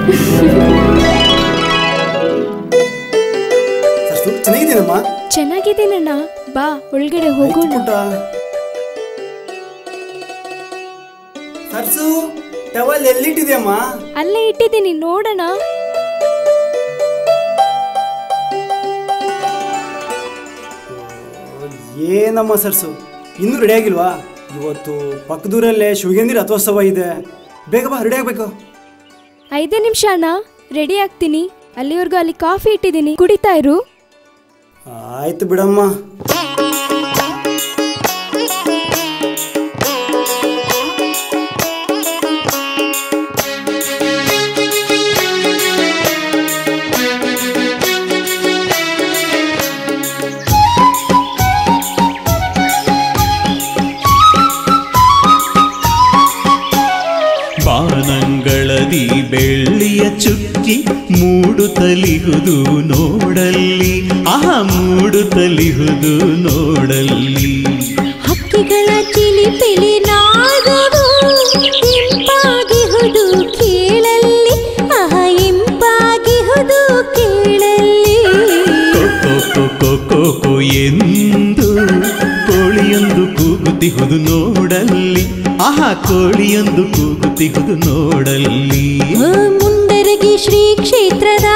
ಚೆನ್ನಾಗಿದ್ದೀನಮ್ಮ. ಚೆನ್ನಾಗಿದ್ದೀನಣ್ಣ, ಬಾ ಒಳಗಡೆ ಹೋಗೋಣ. ಸರ್ಸು, ಟವಲ್ ಎಲ್ಲಿಟ್ಟಿದ್ಯಮ್ಮ? ಅಲ್ಲೇ ಇಟ್ಟಿದ್ದೀನಿ, ನೋಡೋಣ. ಏನಮ್ಮ ಸರ್ಸು, ಇನ್ನೂ ರೆಡಿ ಆಗಿಲ್ವಾ? ಇವತ್ತು ಪಕ್ಕದೂರಲ್ಲೇ ಶಿವಗಂಧಿ ರಥೋತ್ಸವ ಇದೆ, ಬೇಗ ಬಾ, ರೆಡಿ ಆಗ್ಬೇಕು. 5 ನಿಮಿಷ ಅಣ್ಣ, ರೆಡಿ ಆಗ್ತೀನಿ. ಅಲ್ಲಿವರೆಗೂ ಅಲ್ಲಿ ಕಾಫಿ ಇಟ್ಟಿದ್ದೀನಿ, ಕುಡಿತಾ ಇರು. ಆಯ್ತು ಬಿಡಮ್ಮ. ಬಾನಂಗಳದಿ ಬೆಳ್ಳಿಯ ಚುಕ್ಕಿ ಮೂಡುತ್ತಲಿಹುದು ನೋಡಲ್ಲಿ, ಮೂಡುತ್ತಲಿಹುದು ನೋಡಲ್ಲಿ. ಹಕ್ಕಿಗಳ ಚಿಲಿಪಿಲಿ ನಾದವು ಇಂಪಾಗಿಹುದು ಕೇಳಲ್ಲಿ, ಇಂಪಾಗಿಹುದು ಕೇಳಲ್ಲಿ. ಕೊಕ್ಕೊ ಎಂದು ಕೋಳಿಯೊಂದು ಕೂಗುತ್ತಿಹುದು ನೋಡಲ್ಲಿ, ಕೋಳಿಯೊಂದು ಕೂಗುತ್ತಿಹುದು ನೋಡಲ್ಲಿ. ಮುಂಡರಗಿ ಶ್ರೀ ಕ್ಷೇತ್ರದ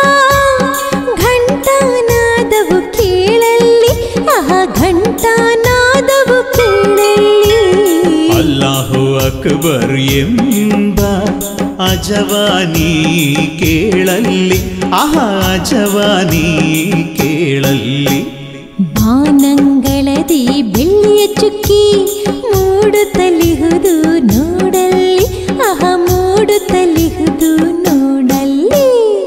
ಘಂಟಾನಾದವು ಕೇಳಲ್ಲಿ, ಘಂಟಾನಾದವು ಕೇಳಲ್ಲಿ. ಅಲ್ಲಾಹು ಅಕ್ಬರ್ ಎಂಬ ಅಜವಾನಿ ಕೇಳಲ್ಲಿ, ಅಜವಾನಿ ಕೇಳಲ್ಲಿ. ಬಾನಂಗಳದಿ ಬೆಳ್ಳಿಯ ಚುಕ್ಕಿ ಮೂಡುತ್ತಲಿಹುದು ನೋಡಲ್ಲಿ, ಮೂಡುತ್ತಲಿಹುದು ನೋಡಲ್ಲಿ.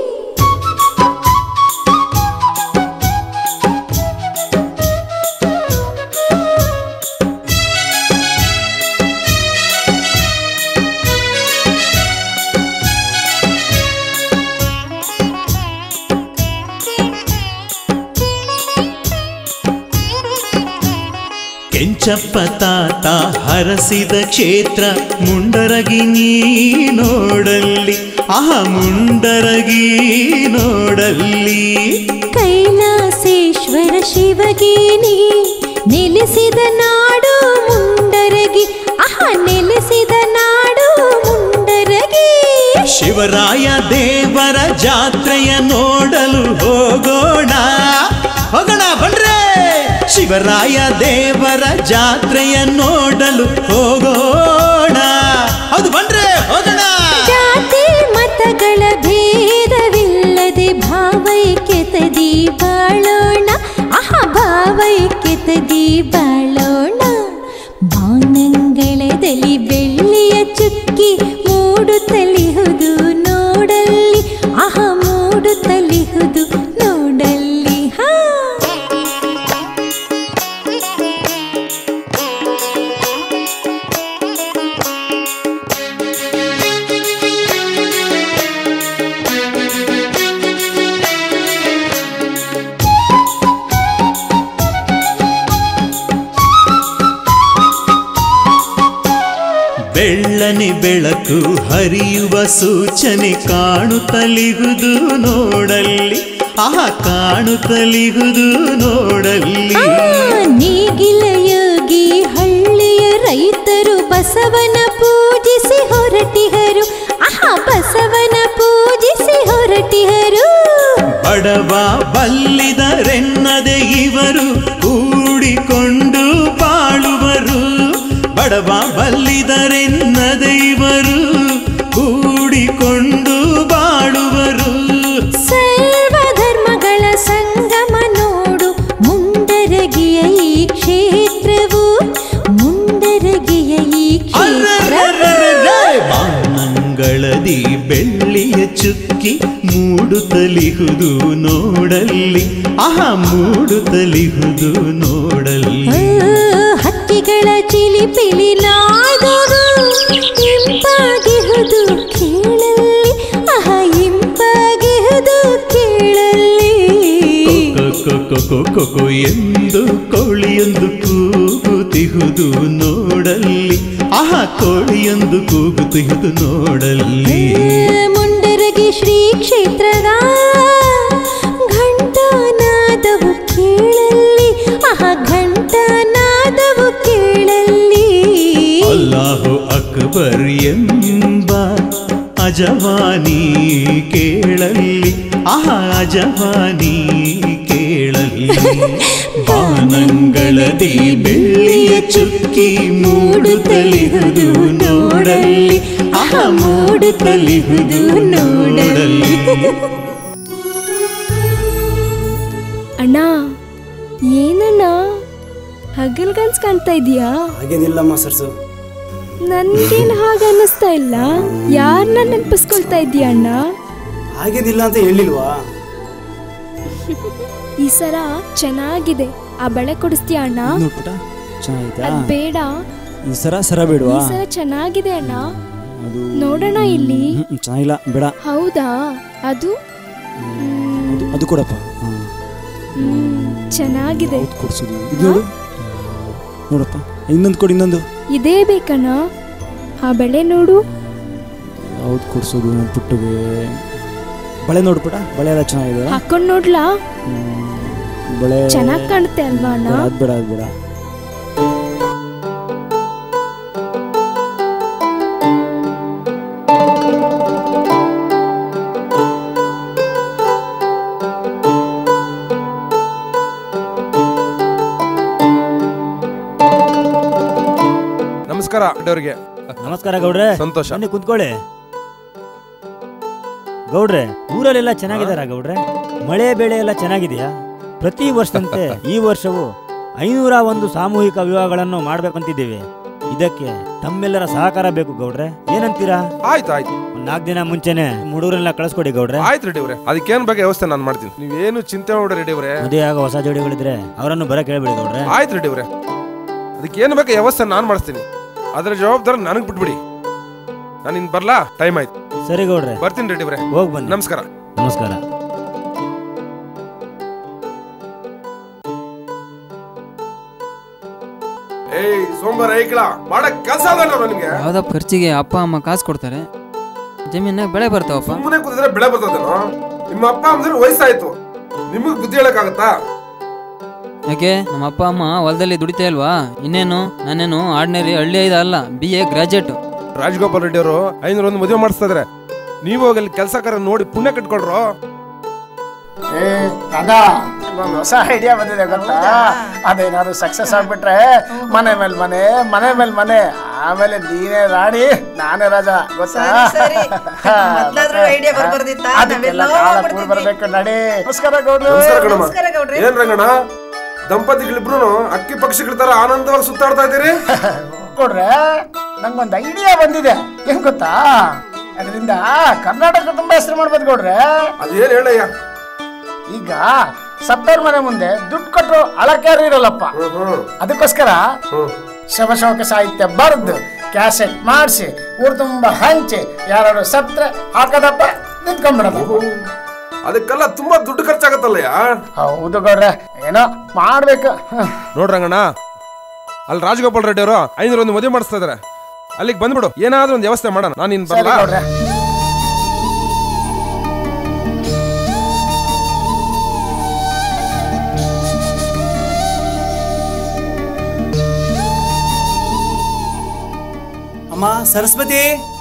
ಕೆಂಚಪ್ಪ ತಾತ ಹರಸಿದ ಕ್ಷೇತ್ರ ಮುಂಡರಗಿ ನೀ ನೋಡಲ್ಲಿ, ಮುಂಡರಗಿ ನೋಡಲ್ಲಿ. ಕೈಲಾಸೇಶ್ವರ ಶಿವಗೇನಿ ನೆಲೆಸಿದ ನಾಡು ಮುಂಡರಗಿ, ನೆಲೆಸಿದ ನಾಡು ಮುಂಡರಗಿ. ಶಿವರಾಯ ದೇವರ ಜಾತ್ರೆಯ ನೋಡಲು ಹೋಗೋಣ, ಹೋಗೋಣ ಬನ್ರೆ. ಶಿವರಾಯ ದೇವರ ಜಾತ್ರೆಯ ನೋಡಲು ಹೋಗೋಣ, ಹೌದು ಬನ್ರೆ, ಹೋಗೋಣ. ಜಾತಿ ಮತಗಳ ಭೇದವಿಲ್ಲದೆ ಭಾವೈಕ್ಯತದಿ ಬಾಳೋಣ, ಭಾವೈಕ್ಯತದಿ ಬಾಳೋಣ. ಬಾನಂಗಳದಲ್ಲಿ ಬೆಳ್ಳಿಯ ಚುಕ್ಕಿ ಮೂಡುತ್ತಲಿಹುದು ನೋಡಲ್ಲಿ, ಮೂಡುತ್ತಲಿಹುದು ನೋಡಲ್ಲಿ. ಬೆಳ್ಳನೆ ಬೆಳಕು ಹರಿಯುವ ಸೂಚನೆ ಕಾಣುತ್ತಲಿಹುದು ನೋಡಲ್ಲಿ, ಕಾಣುತ್ತಲಿಹುದು ನೋಡಲ್ಲಿ. ನೇಗಿಲ ಯೋಗಿ ಹಳ್ಳಿಯ ರೈತರು ಬಸವನ ಪೂಜಿಸಿ ಹೊರಟಿಹರು, ಬಸವನ ಪೂಜಿಸಿ ಹೊರಟಿಹರು. ಬಡವ ಬಲ್ಲಿದರೆನ್ನದೆ ಇವರು ಕೂಡಿಕೊಂಡು ಬಾಳುವರು, ಬಡವ ಬಲ್ಲಿದರೆನ್ನದೆ ಇವರು ಕೂಡಿಕೊಂಡು ಬಾಳುವರು. ಸರ್ವಧರ್ಮಗಳ ಸಂಗಮ ನೋಡು ಮುಂಡರಗಿಯ ಈ ಕ್ಷೇತ್ರವು, ಮುಂಡರಗಿಯ ಈ ಕ್ಷೇತ್ರವು. ಬಾನಂಗಳದಿ ಬೆಳ್ಳಿಯ ಚುಕ್ಕಿ ಮೂಡುತ್ತಲಿಹುದು ನೋಡಲ್ಲಿ, ಮೂಡುತ್ತಲಿಹುದು ನೋಡಲ್ಲಿ. ಹಕ್ಕಿಗಳ ಚಿಲಿಪಿಲಿ ನಾದವು ಇಂಪಾಗಿಹುದು ಕೇಳಲ್ಲಿ, ಇಂಪಾಗಿಹುದು ಕೇಳಲ್ಲಿ. ಕೊಕ್ಕೊ ಎಂದು ಕೋಳಿಯೊಂದು ಕೂಗುತ್ತಿಹುದು ನೋಡಲ್ಲಿ, ಕೋಳಿಯೊಂದು ಕೂಗುತ್ತಿಹುದು ನೋಡಲ್ಲಿ. ಮುಂಡರಗಿ ಬೆಳಗಿ ಶ್ರೀ ಕ್ಷೇತ್ರದ ಘಂಟಾನಾದವು ಕೇಳಲ್ಲಿ ಘಂಟಾನಾದವು ಕೇಳಲ್ಲಿ ಅಲ್ಲಾಹು ಅಕ್ಬರ್ ಎಂಬ ಅಜವಾನಿ ಕೇಳಲ್ಲಿ ಅಜವಾನಿ ಕೇಳಲ್ಲಿ ಬಾನಂಗಳದಿ ಬೆಳ್ಳಿಯ ಚುಕ್ಕಿ ಮೂಡುತ್ತಲಿಹುದು ನೋಡಲ್ಲಿ ಮೂಡುತ್ತಲಿಹುದು ನೋಡಲ್ಲಿ. ಅಣ್ಣ ಏನಣ್ಣ ಹಗಲ್ಗನ್ಸ್ ಕಾಣ್ತಾ ಇದೀಯಾ? ಹಾಗೇನಿಲ್ಲಮ್ಮ ಸರ್ಸು. ನನ್ಗೇನು ಹಾಗೆ ಅನ್ನಿಸ್ತಾ ಇಲ್ಲ. ಯಾರನ್ನ ನೆನಪಿಸ್ಕೊಳ್ತಾ ಇದೀಯ ಅಣ್ಣ? ಹಾಗೇನಿಲ್ಲ ಅಂತ ಹೇಳಿಲ್ವಾ? ಈ ಸರ ಚೆನ್ನಾಗಿದೆ. ಆ ಬಳೆ ಕೊಡಿಸ್ತೀಯ ಅಣ್ಣ? ಅದ್ ಬೇಡ. ಈ ಸರ ಬೇಡವಾ? ಈ ಸರ ಚೆನ್ನಾಗಿದೆ ಅಣ್ಣ, ನೋಡೋಣ ಇಲ್ಲಿ. ಚೆನ್ನಾಗಿಲ್ಲ, ಬೇಡ. ಹೌದಾ? ಅದು ಅದು ಕೊಡಪ್ಪ. ಚೆನ್ನಾಗಿದೆ. ಕೊಡ್ಸೋದು ಇದು ನೋಡು, ನೋಡಪ್ಪ. ಇನ್ನೊಂದು ಕೊಡು, ಇನ್ನೊಂದು. ಇದೇ ಬೇಕಣ್ಣ? ಆ ಬಳೆ ನೋಡು. ಯಾವ್ದು ಕೊಡ್ಸೋದು ನನ್ನ ಪುಟ್ಟಿಗೆ? ಬಳೆ ನೋಡ್ಬಿಟ್ಟ, ಬಳೆ ಎಲ್ಲ ಚೆನ್ನಾಗಿದೆ. ಹಾಕೊಂಡ್ ನೋಡ್ಲಾ? ಬಳೆ ಚೆನ್ನಾಗಿ ಕಾಣುತ್ತೆ ಅಲ್ವಾ ಅಣ್ಣ? ಅದು ಬೇಡ, ಅದು ಬೇಡ. ನಮಸ್ಕಾರ ಗೌಡ್ರಿಗೆ. ನಮಸ್ಕಾರ ಗೌಡ್ರೆ. ಸಂತೋಷ. ಬನ್ನಿ ಕುತ್ಕೊಳ್ಳಿ. ಗೌಡ್ರೆ, ಊರಲ್ಲೆಲ್ಲ ಚೆನ್ನಾಗಿದಾರ ಗೌಡ್ರೆ? ಮಳೆ ಬೆಳೆ ಎಲ್ಲ ಚೆನ್ನಾಗಿದೆಯಾ? ಪ್ರತಿ ವರ್ಷದಂತೆ ಈ ವರ್ಷವೂ 501 ಸಾಮೂಹಿಕ ವಿವಾಹಗಳನ್ನು ಮಾಡ್ಬೇಕಂತಿದ್ದೀವಿ. ಇದಕ್ಕೆ ತಮ್ಮೆಲ್ಲರ ಸಹಕಾರ ಬೇಕು ಗೌಡ್ರೆ, ಏನಂತೀರಾ? ಆಯ್ತು ಆಯ್ತು. ಒಂದ್ 4 ದಿನ ಮುಂಚೆನೆ ಹುಡುಗರೆಲ್ಲ ಕಳಿಸ್ಕೊಡಿ ಗೌಡ್ರೆ. ಆಯ್ತು ರೆಡಿ ಅವ್ರೆ, ಅದಕ್ಕೇನ್ ಬಗ್ಗೆ ವ್ಯವಸ್ಥೆ ನಾನು ಮಾಡ್ತೀನಿ, ನೀವೇನು ಚಿಂತೆ ಮಾಡಿ ರೆಡಿ ಅವ್ರೆ. ಮದುವೆ ಆಗ ಹೊಸ ಜೋಡಿಗಳಿದ್ರೆ ಅವರನ್ನು ಬರ ಕೇಳ್ಬಿಡಿ ಗೌಡ್ರೆ. ಆಯ್ತು ರೆಡಿ ಅವ್ರೆ, ಅದಕ್ಕೇನು ಬೇಕು ವ್ಯವಸ್ಥೆ ನಾನು ಮಾಡಿಸ್ತೀನಿ. ಅದರ ಜವಾಬ್ದಾರಿ ನನಗೆ ಬಿಟ್ಬಿಡಿ. ನಾನು ಇನ್ ಬರ್ಲಾ? ಟೈಮ್ ಆಯ್ತು. ಸರಿ ಗೌಡ್ರೆ, ಬರ್ತೀನಿ ರೆಡಿ ಅವ್ರೆ. ಹೋಗಿ ಬನ್ನಿ. ನಮಸ್ಕಾರ. ನಮಸ್ಕಾರ. ಏಯ್ ಸೋಮವಾರ ಐಕ್ಲ ಮಾಡಕ್ ಕೆಲಸ ಆಗಲ್ಲ ನಿಮ್ಗೆ. ಯಾವ್ದಪ್ಪ ಖರ್ಚಿಗೆ ಅಪ್ಪ ಅಮ್ಮ ಕಾಸು ಕೊಡ್ತಾರೆ, ಜಮೀನಾಗ ಬೆಳೆ ಬರ್ತಾವಪ್ಪ. ಸುಮ್ಮನೆ ಕೂತಿದ್ರೆ ಬೆಳೆ ಬರ್ತದೇನೋ? ನಿಮ್ಮ ಅಪ್ಪ ಅಮ್ಮಂದ್ರೆ ವಯಸ್ಸಾಯ್ತು, ನಿಮಗ್ ಬುದ್ಧಿ ಹೇಳಕ್ಕಾಗತ್ತಾ? ಯಾಕೆ ನಮ್ಮ ಅಪ್ಪ ಅಮ್ಮ ಹೊಲದಲ್ಲಿ ದುಡಿತಾ ಇಲ್ವಾ? ಇನ್ನೇನು ನಾನೇನು ಆರ್ಡಿನರಿ ಹಳ್ಳಿ ಐದ ಅಲ್ಲ, BA ಗ್ರಾಜುಯೇಟ್. ರಾಜಗೋಪಾಲ್ ರೆಡ್ಡಿ ಅವರು 501 ಮದುವೆ ಮಾಡಿಸ್ತಾ ಇದಾರೆ. ನೀವು ಹೋಗಿ ಕೆಲಸಕಾರ ನೋಡಿ ಪುಣ್ಯ ಕಟ್ಕೊಳ್ರು. ಅದ ಒಂದು ಹೊಸ ಐಡಿಯಾ ಬಂದಿದೆ ಗೊತ್ತಾ? ಅದೇನಾದ್ರು ಸಕ್ಸಸ್ ಆಗ್ಬಿಟ್ರೆ ಮನೆ ಮೇಲೆ ಮನೆ, ಮನೆ ಮೇಲೆ ಮನೆ, ಆಮೇಲೆ ನೀನೇ ರಾಣಿ ನಾನೇ ರಾಜ ಗೊತ್ತಾ? ಬರ್ಬೇಕು ನಡಿ. ನಮಸ್ಕಾರ ಗೌಡ್ರು. ಏನ್ ರಂಗಣ್ಣ, ದಂಪತಿಗಳಿಬ್ರು ಅಕ್ಕಿ ಪಕ್ಷಿಗಳ ತರ ಆನಂದವಾಗಿ ಸುತ್ತಾಡ್ತಾ ಇದ್ದೀರಿ? ಕೊಡ್ರೆ, ನಂಗೊಂದು ಐಡಿಯಾ ಬಂದಿದೆ. ಏನ್ ಗೊತ್ತಾ? ಅದರಿಂದ ಕರ್ನಾಟಕ ತುಂಬಾ ಹೆಸರು ಮಾಡ್ಬೋದು ಗೌಡ್ರೆ. ಅದೇನ್ ಹೇಳಯ್ಯ? ಈಗ ಸತ್ತೋರ್ ಮನೆ ಮುಂದೆ ದುಡ್ಡು ಕೊಟ್ಟರು ಅಳಕ್ಯಾರು ಇರಲ್ಲಪ್ಪ. ಅದಕ್ಕೋಸ್ಕರ ಶವಶೋಕ ಸಾಹಿತ್ಯ ಬರೆದು ಕ್ಯಾಸೆಟ್ ಮಾಡಿಸಿ ಊರು ತುಂಬಾ ಹಂಚಿ ಯಾರು ಸತ್ರೆ ಹಾಕದಪ್ಪ ನಿಂತ್ಕೊಂಡ್ಬಿಡೋದು. ಅದಕ್ಕೆಲ್ಲ ತುಂಬಾ ದುಡ್ಡು ಖರ್ಚಾಗತ್ತಲ್ಲಯ್ಯ? ಹೌದು ಗೌಡ್ರೆ, ಏನೋ ಮಾಡ್ಬೇಕು. ನೋಡ್ರಂಗಣ್ಣ, ಅಲ್ಲಿ ರಾಜಗೋಪಾಲ್ ರೆಡ್ಡಿ ಅವರು 501 ಮದುವೆ ಮಾಡಿಸ್ತಾ ಇದಾರೆ. ಅಲ್ಲಿಗೆ ಬಂದ್ಬಿಡು, ಏನಾದ್ರೂ ಒಂದು ವ್ಯವಸ್ಥೆ ಮಾಡೋಣ. ನಾನು ಇನ್ ಬರಲ್ಲ. ಅಮ್ಮ ಸರಸ್ವತಿ.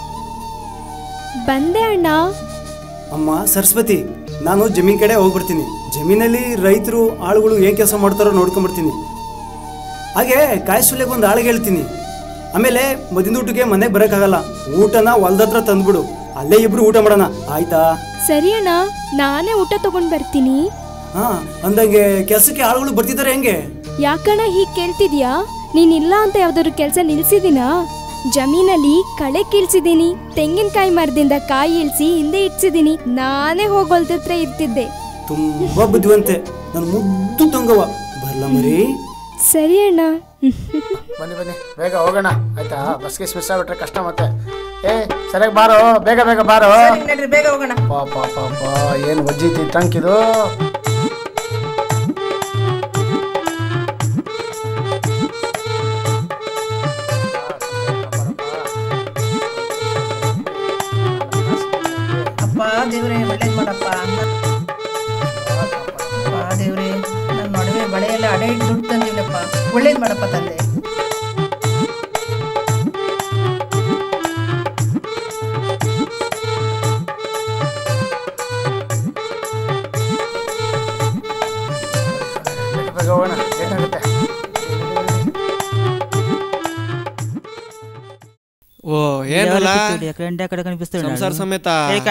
ಬಂದೆ ಅಣ್ಣ. ಅಮ್ಮ ಸರಸ್ವತಿ, ನಾನು ಜಮೀನ್ ಕಡೆ ಹೋಗ್ಬಿಡ್ತೀನಿ. ಜಮೀನಲ್ಲಿ ರೈತರು ಆಳುಗಳು ಏನ್ ಕೆಲಸ ಮಾಡ್ತಾರೋ ನೋಡ್ಕೊಂಡ್ಬಿಡ್ತೀನಿ. ಹಾಗೆ ಕಾಯಿ ಸುಲಿಗೆ ಒಂದು ಆಳಿಗೆ ಹೇಳ್ತೀನಿ. ಆಮೇಲೆ ಮದಿನ ಊಟಕ್ಕೆ ಮನೆಗೆ ಬರೋಕ್ಕಾಗಲ್ಲ, ಊಟನ ಹೊಲ್ದತ್ರ ತಂದ್ಬಿಡು, ಅಲ್ಲೇ ಇಬ್ರು ಊಟ ಮಾಡೋಣ, ಆಯ್ತಾ? ಸರಿ ಅಣ್ಣ, ನಾನೇ ಊಟ ತಗೊಂಡ್ ಬರ್ತೀನಿ. ಹಾ, ಅಂದಂಗೆ ಕೆಲ್ಸಕ್ಕೆ ಆಳುಗಳು ಬರ್ತಿದ್ದಾರೆ ಹೆಂಗೆ? ಯಾಕಣ್ಣ ಹೀಗ್ ಕೇಳ್ತಿದ್ಯಾ? ನೀನಿಲ್ಲ ಅಂತ ಯಾವ್ದಾದ್ರು ಕೆಲ್ಸ ನಿಲ್ಸಿದೀನಾ? ಜಮೀನಲ್ಲಿ ಕಳೆ ಕೀಳ್ಸಿದೀನಿ, ತೆಂಗಿನಕಾಯಿ ಮರದಿಂದ ಕಾಯಿ ಇಳಿಸಿ ಹಿಂದೆ ಇಡ್ಸಿದೀನಿ, ನಾನೇ ಹೋಗೋಲ್ದತ್ರ ಇರ್ತಿದ್ದೆ. ತುಂಬಾ ಬುದ್ಧಿವಂತೆ ನನ್ನ ಮುದ್ದು ತಂಗವ. ಬರ್ಲ ಮರಿ? ಸರಿ ಅಣ್ಣ. ಬನ್ನಿ ಬನ್ನಿ, ಬೇಗ ಹೋಗೋಣ ಆಯ್ತಾ? ಬಸ್ಗೆ ಮಿಸ್ ಆಗ್ಬಿಟ್ರೆ ಕಷ್ಟ ಮತ್ತೆ. ಸರಿಯಾಗಿ ಬಾರೋ, ಬೇಗ ಬೇಗ ಬಾರೋ. ಬೇಗ ಹೋಗೋಣ. ಪಾಪ ಪಾಪ, ಏನು ಒಜ್ಜಿತಿ ಟಂಕ್ ಇದು. ದೇವ್ರೆ ಒಳ್ಳೇದು ಮಾಡಪ್ಪ. ದೇವ್ರೆ ನನ್ನ ನಡುವೆ ಬಳೆ ಎಲ್ಲ ಅಡೆ ಇಟ್ಟು ದುಡ್ಡು ತಂದಿವ್ನಪ್ಪ, ಒಳ್ಳೇದು ಮಾಡಪ್ಪ ತಂದೆ. ಓ ಏನಲ್ಲ ಸಂಸಾರ ಸಮೇತ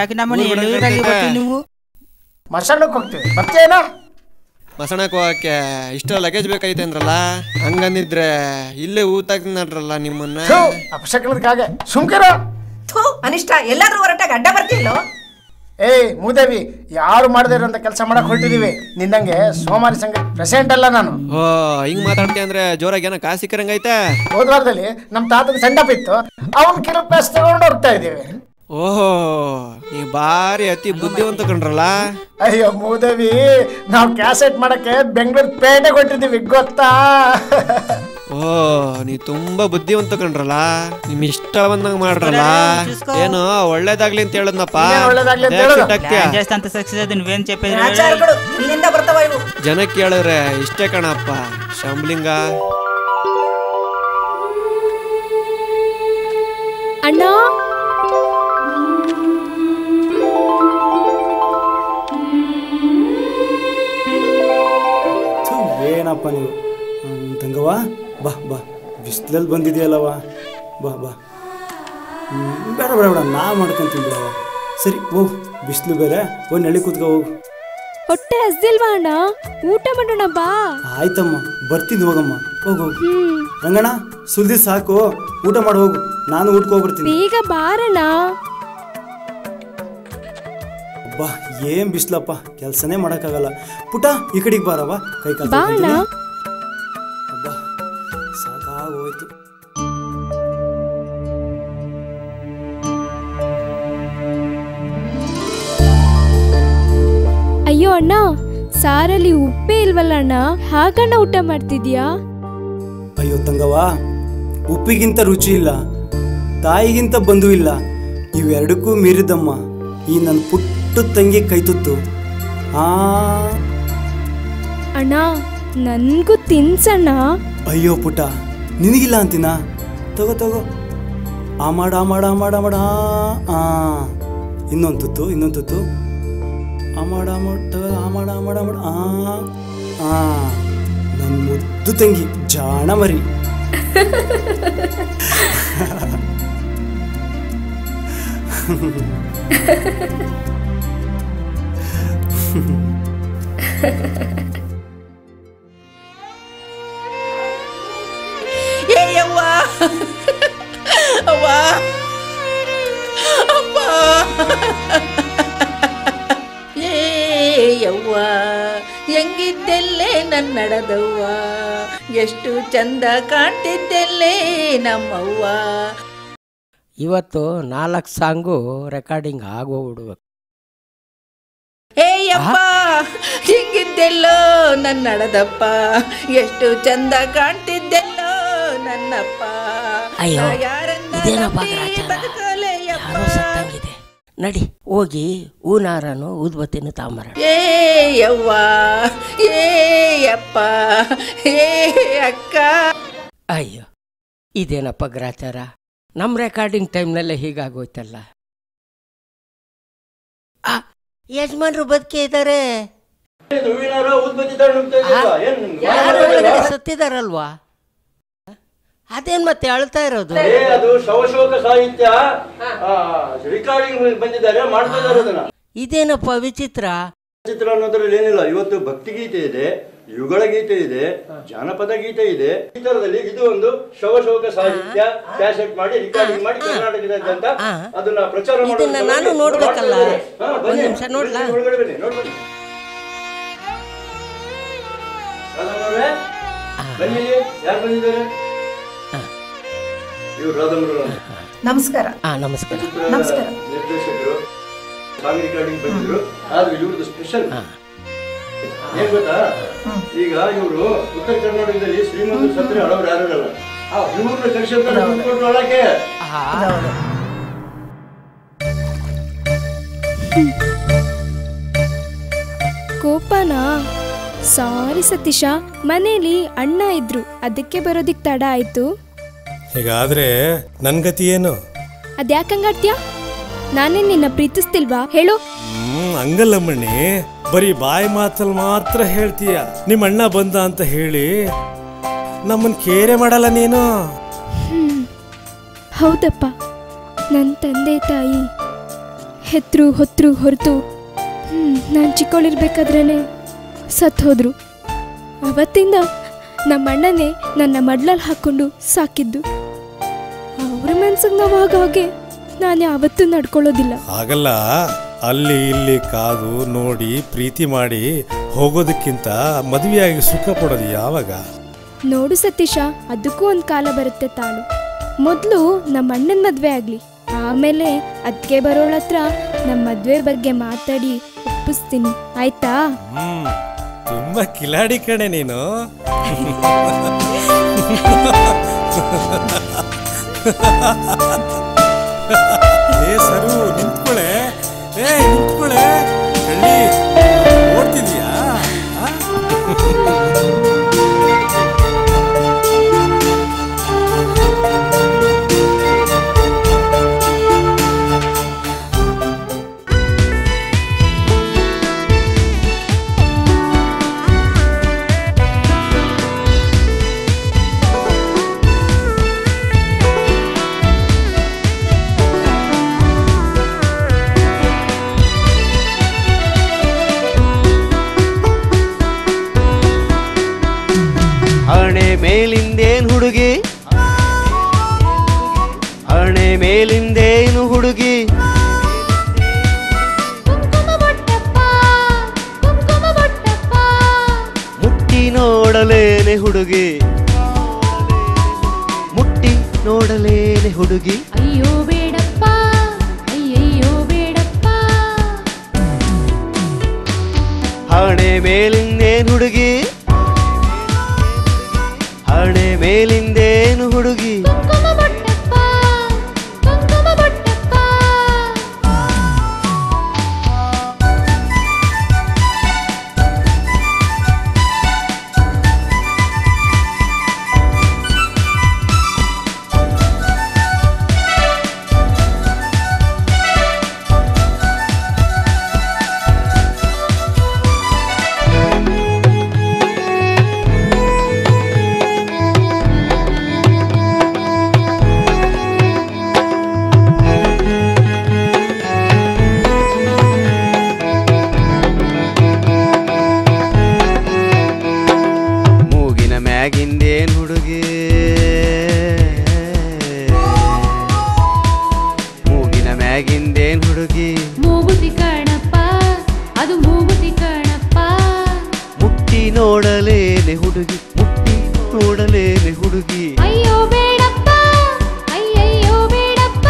ಮಸಾಣಕ್ಕೆ ಹೋಗ್ತೀವಿ ಬರ್ತೇನೋ. ಮಸಣಕ್ಕೆ ಹೋಗಕ್ಕೆ ಇಷ್ಟ ಲಗೇಜ್ ಬೇಕಾಯ್ತು ಅಂದ್ರಲ್ಲ, ಹಂಗಂದಿದ್ರೆ ಇಲ್ಲೇ ಊತಾಕ್ತಿನಲ್ರಲ್ಲ ನಿಮ್ಮನ್ನ. ಅಪಶಕನದಕ್ಕಾಗೆ ಸುಮ್ಕಿರ. ಥೂ ಅನಿಷ್ಟ, ಎಲ್ಲಾದ್ರೂ ಹೊರಟಾಗ ಅಡ್ಡ ಬರ್ತಿಲ್ಲೋ. ಏಯ್ ಮೂದೇವಿ, ಯಾರು ಮಾಡದೇ ಇರೋಂಥ ಕೆಲಸ ಮಾಡಕ್ ಹೊರಟಿದೀವಿ. ನಿನ್ನಂಗೆ ಸೋಮಾರಿ ಸಂಘ ಪ್ರೆಸಿಡೆಂಟ್ ಅಲ್ಲ ನಾನು. ಓ ಹಿಂಗ್ ಮಾತಾಡ್ತೀಯ ಅಂದ್ರೆ ಜೋರಾಗಿ ಏನೋ ಕಾಸು ಸಿಕ್ಕರಂಗೈತೆ. ಹೋದ ವಾರದಲ್ಲಿ ನಮ್ಮ ತಾತನ ಸೆಂಡಪ್ ಇತ್ತು, ಅವನ್ ಕಿರು ಪ್ಯಾಸ್ ತಗೊಂಡು ಹೋಗ್ತಾ ಇದೀವಿ. ಓಹೋ ನೀ ಬಾರಿ ಅತಿ ಬುದ್ಧಿವಂತ ಕಂಡ್ರಲ್ಲ. ಅಯ್ಯೋ ಮೂದೇವಿ, ನಾವು ಕ್ಯಾಸೆಟ್ ಮಾಡಕ್ಕೆ ಬೆಂಗಳೂರು ಪೇಟೆ ಕೊಟ್ಟಿದ್ದೀವಿ ಗೊತ್ತಾ. ಓ ನೀ ತುಂಬಾ ಬುದ್ಧಿವಂತ ಕಂಡ್ರಲ್ಲ, ನಿಮ್ ಇಷ್ಟ ಬಂದಂಗ ಮಾಡ್ರಲ್ಲ. ಏನು ಒಳ್ಳೇದಾಗ್ಲಿ ಅಂತ ಹೇಳದ್ನಪ್ಪ. ಜನಕ್ಕೆ ಹೇಳಿದ್ರೆ ಇಷ್ಟೇ ಕಣಪ್ಪ ಶಂಬ್ಲಿಂಗ. ಅಣ್ಣ ಏನಪ್ಪ ನೀವು ತಂಗವ್ವ, ಬಾ ಬಾ, ಬಿಸಿಲಲ್ಲಿ ಬಂದಿದೆಯಲ್ಲವ, ಬಾ ಬಾ. ಬೇಡ ಬೇಡ ಬೇಡ, ನಾ ಮಾಡ್ಕೊಂತೀನಿ ಬಿಡವ. ಸರಿ ಹೋಗು, ಬಿಸಿಲು ಬೇರೆ, ಒಂದು ನೆಳಿ ಕೂತ್ಕೊ ಹೋಗು. ಹೊಟ್ಟೆ ಹಸ್ದಿಲ್ವಾ ಅಣ್ಣ? ಊಟ ಮಾಡೋಣ ಬಾ. ಆಯ್ತಮ್ಮ, ಬರ್ತೀನಿ ಹೋಗಮ್ಮ, ಹೋಗು ಹೋಗು. ರಂಗಣ್ಣ ಸುಲ್ದಿ ಸಾಕು, ಊಟ ಮಾಡಿ ಹೋಗು, ನಾನು ಊಟಕ್ಕೆ ಹೋಗ್ಬಿಡ್ತೀನಿ. ಬೇಗ ಬಾರಣ್ಣ. ಬಾ, ಏನ್ ಬಿಸ್ಲಪ್ಪ, ಕೆಲ್ಸನೇ ಮಾಡಕ್ಕಾಗಲ್ಲ. ಪುಟ ಈ ಕಡೆಗೆ ಬಾರವ, ಕೈ ಕಾಲು ಸಾಕಾಗೋಯ್ತು. ಅಯ್ಯೋ ಅಣ್ಣ, ಸಾರಲ್ಲಿ ಉಪ್ಪೇ ಇಲ್ವಲ್ಲ ಅಣ್ಣ, ಹಾಗಣ್ಣ ಊಟ ಮಾಡ್ತಿದ್ಯಾ? ಅಯ್ಯೋ ತಂಗವ್ವ, ಉಪ್ಪಿಗಿಂತ ರುಚಿ ಇಲ್ಲ, ತಾಯಿಗಿಂತ ಬಂಧು ಇಲ್ಲ, ಇವೆರಡಕ್ಕೂ ಮೀರಿದಮ್ಮ ಈ ನನ್ನ ಪುಟ್ಟ ತಂಗಿ ಕೈತುತ್ತು. ಅಣ್ಣ ನನ್ಗೂ ತಿನ್ಸಣ್ಣ. ಅಯ್ಯೋ ಪುಟ, ನಿನಗಿಲ್ಲ ಅಂತೀನ? ತಗೋ ತಗೋ, ಆ ಮಾಡ ಆ ಮಾಡ ಆ ಮಾಡ ಮಾಡ. ಇನ್ನೊಂದು ತುತ್ತು, ಇನ್ನೊಂದು ತುತ್ತು, ಆ ಮಾಡ ಆ ಮಾಡ, ತಗೋ ಆ ಮಾಡ ಆ ಮಾಡ ಮಾಡ. ನನ್ನ ಮುದ್ದು ತಂಗಿ ಜಾಣ ಮರಿ. ಯವ್ವ ಅವ್ವ ಅಪ್ಪ, ಯವ್ವ ಹೆಂಗಿದ್ದೆಲ್ಲೇ ನನ್ನಡದವ್ವ, ಎಷ್ಟು ಚಂದ ಕಾಣ್ತಿದ್ದೆಲ್ಲೇ ನಮ್ಮವ್ವ. ಇವತ್ತು 4 ಸಾಂಗು ರೆಕಾರ್ಡಿಂಗ್ ಆಗೋಗ್ಬಿಡ್ಬೇಕು. ಯಪ್ಪ ಹಿಂಗಿದ್ದೆಲ್ಲೋ ನನ್ನಡದಪ್ಪ, ಎಷ್ಟು ಚಂದ ಕಾಣ್ತಿದ್ದೆಲ್ಲೋ ನನ್ನಪ್ಪ. ಅಯ್ಯೋ ಇದೇನಪ್ಪ ಗ್ರಾಚಾರ, ಯಾರೋ ಸತ್ತಂಗಿದೆ. ನಡಿ ಹೋಗಿ ಹೂನಾರನು ಊದ್ಬತ್ತಿನ ತಾಂಬರ. ಯವ್ವ ಯಪ್ಪ ಅಕ್ಕ. ಅಯ್ಯೋ ಇದೇನಪ್ಪ ಗ್ರಾಚಾರ, ನಮ್ಮ ರೆಕಾರ್ಡಿಂಗ್ ಟೈಮ್ನಲ್ಲೇ ಹೀಗಾಗೋಯ್ತಲ್ಲ. ಯಜಮಾನ್ರು ಬದುಕಿ ಇದ್ದಾರೆ, ಸತ್ತಿದಾರಲ್ವಾ? ಅದೇನ್ ಮತ್ತೆ ಅಳ್ತಾ ಇರೋದು? ಅದು ಶವಶೋಕ ಸಾಹಿತ್ಯ ರೆಕಾರ್ಡಿಂಗ್ ಬಂದಿದ್ದಾರೆ, ಮಾಡ್ತಾ ಇದ್ದಾರೆ ಅದನ್ನ. ಇದೇನಪ್ಪ ವಿಚಿತ್ರ. ಚಿತ್ರ ಅನ್ನೋದ್ರಲ್ಲಿ ಏನಿಲ್ಲ, ಇವತ್ತು ಭಕ್ತಿಗೀತೆ ಇದೆ, ಯುಗಳ ಗೀತೆ ಇದೆ, ಜಾನಪದ ಗೀತೆ ಇದೆ. ಈ ತರದಲ್ಲಿ ಇದು ಒಂದು ಶವಶೋಕ ಸಾಹಿತ್ಯ ಕ್ಯಾಸೆಟ್ ಮಾಡಿ ರಿಕಾರ್ಡಿಂಗ್ ಮಾಡಿ ಕರ್ನಾಟಕದಾದ್ಯಂತ ಅದನ್ನ ಪ್ರಚಾರ ಮಾಡೋದನ್ನ ನಾನು ನೋಡ್ಬೇಕಲ್ಲ. ಒಂದ್ ನಿಮಿಷ ನೋಡ್ಲಾ? ಒಳಗಡೆ ಬನ್ನಿ, ನೋಡ್ಬನ್ನಿ. ಬನ್ನಿ, ಯಾರು ಬಂದಿದ್ದಾರೆ? ಇವ್ರು ರಾಧಮರು. ನಮಸ್ಕಾರ. ನಮಸ್ಕಾರ. ನಮಸ್ಕಾರ. ನಿರ್ದೇಶಕರು ಸಾಂಗ್ ರಿಕಾರ್ಡಿಂಗ್ ಬಂದಿದ್ರು, ಆದ್ರೆ ಇವ್ರದ್ದು ಸ್ಪೆಷಲ್ ಏನ್ ಗೊತ್ತಾ? ಈಗ ಇವರು ಉತ್ತರ ಕರ್ನಾಟಕದಲ್ಲಿ ಶ್ರೀಮಂತರು ಸತ್ರೆ ಹಳವ್ರು ಯಾರು ಇರಲ್ಲ, ಇವ್ರನ್ನ ಕರ್ಸಿರ್ತಾರೆ ಕೂತ್ಕೊಟ್ರು ಒಳಗೆ. ಸಾರಿ ಸತೀಶ, ಮನೇಲಿ ಅಣ್ಣ ಇದ್ರು, ಅದಕ್ಕೆ ಬರೋದಿಕ್ ತಡ ಆಯ್ತು. ಹೀಗಾದ್ರೆ ನನ್ ಗತಿ ಏನು? ಅದ್ಯಾಕಂಗಾಡ್ತೀಯ? ನಾನೇನ್ ನಿನ್ನ ಪ್ರೀತಿಸ್ತಿಲ್ವಾ ಹೇಳು? ಹಂಗಲ್ಲಮ್ಮಣ್ಣಿ, ಬರೀ ಬಾಯಿ ಮಾತಲ್ಲಿ ಮಾತ್ರ ಹೇಳ್ತೀಯ. ನಿಮ್ಮ ಅಣ್ಣ ಬಂದ ಅಂತ ಹೇಳಿ ನಮ್ಮನ್ ಕೇರೆ ಮಾಡಲ್ಲ ನೀನು. ಹೌದಪ್ಪ, ನನ್ನ ತಂದೆ ತಾಯಿ ಹೆತ್ರು ಹೊತ್ರು ಹೊರತು ನಾನು ಚಿಕ್ಕವಳಿರ್ಬೇಕಾದ್ರೇ ಸತ್ತು ಹೋದ್ರು. ಅವತ್ತಿಂದ ನಮ್ಮ ಅಣ್ಣನೇ ನನ್ನ ಮಡ್ಲಲ್ಲಿ ಹಾಕ್ಕೊಂಡು ಸಾಕಿದ್ದು. ಅವ್ರ ಮನ್ಸಿಗೆ ನಾವು ಹಾಗೆ ನಾನು ಯಾವತ್ತೂ ನಡ್ಕೊಳ್ಳೋದಿಲ್ಲ. ಹಾಗಲ್ಲ, ಅಲ್ಲಿ ಇಲ್ಲಿ ಕಾದು ನೋಡಿ ಪ್ರೀತಿ ಮಾಡಿ ಹೋಗೋದಕ್ಕಿಂತ ಮದುವೆಯಾಗಿ ಸುಖ ಪಡೋದು ಯಾವಾಗ? ನೋಡು ಸತೀಶ, ಅದಕ್ಕೂ ಒಂದು ಕಾಲ ಬರುತ್ತೆ ತಾಳು. ಮೊದಲು ನಮ್ಮ ಅಣ್ಣನ ಮದುವೆ ಆಗಲಿ, ಆಮೇಲೆ ಅದಕ್ಕೆ ಬರೋಳ ಹತ್ರ ನಮ್ಮ ಮದುವೆ ಬಗ್ಗೆ ಮಾತಾಡಿ ಒಪ್ಪಿಸ್ತೀನಿ, ಆಯ್ತಾ? ತುಂಬಾ ಕಿಲಾಡಿ ಕಣೆ ನೀನು. ಏ ಸರು, ನಿಂತ್ಕೊಳೆ, ನಿಂತ್ಕೊಳೆ, ಕಳ್ಳಿ ಓಡ್ತಿದ್ಯಾ? ಹಣೆ ಮೇಲಿಂದೇನು ಹುಡುಗಿ, ಹಣೆ ಮೇಲಿಂದೇನು ಹುಡುಗಿ, ಮುಟ್ಟಿ ನೋಡಲೇನೆ ಹುಡುಗಿ, ಮುಟ್ಟಿ ನೋಡಲೇನೆ ಹುಡುಗಿ. ಅಯ್ಯೋ ಬೇಡಪ್ಪ, ಅಯ್ಯಯ್ಯೋ ಬೇಡಪ್ಪ. ಹಣೆ ಮೇಲಿಂದೇನು ಹುಡುಗಿ, ಹಣೆ ಮೇಲಿಂದೇನು ಹುಡುಗಿ, ಮ್ಯಾಗಿಂದೇನು ಹುಡುಗಿ, ಮೂಗಿನ ಮ್ಯಾಗಿಂದೇನು ಹುಡುಗಿ, ಮೂಗುತಿ ಕಣಪ್ಪ, ಅದು ಮೂಗುತಿ ಕಣಪ್ಪ. ಮುಟ್ಟಿ ನೋಡಲೇನೆ ಹುಡುಗಿ, ಮುಟ್ಟಿ ನೋಡಲೇನೆ ಹುಡುಗಿ. ಅಯ್ಯೋ ಬೇಡಪ್ಪ, ಅಯ್ಯಯ್ಯೋ ಬೇಡಪ್ಪ.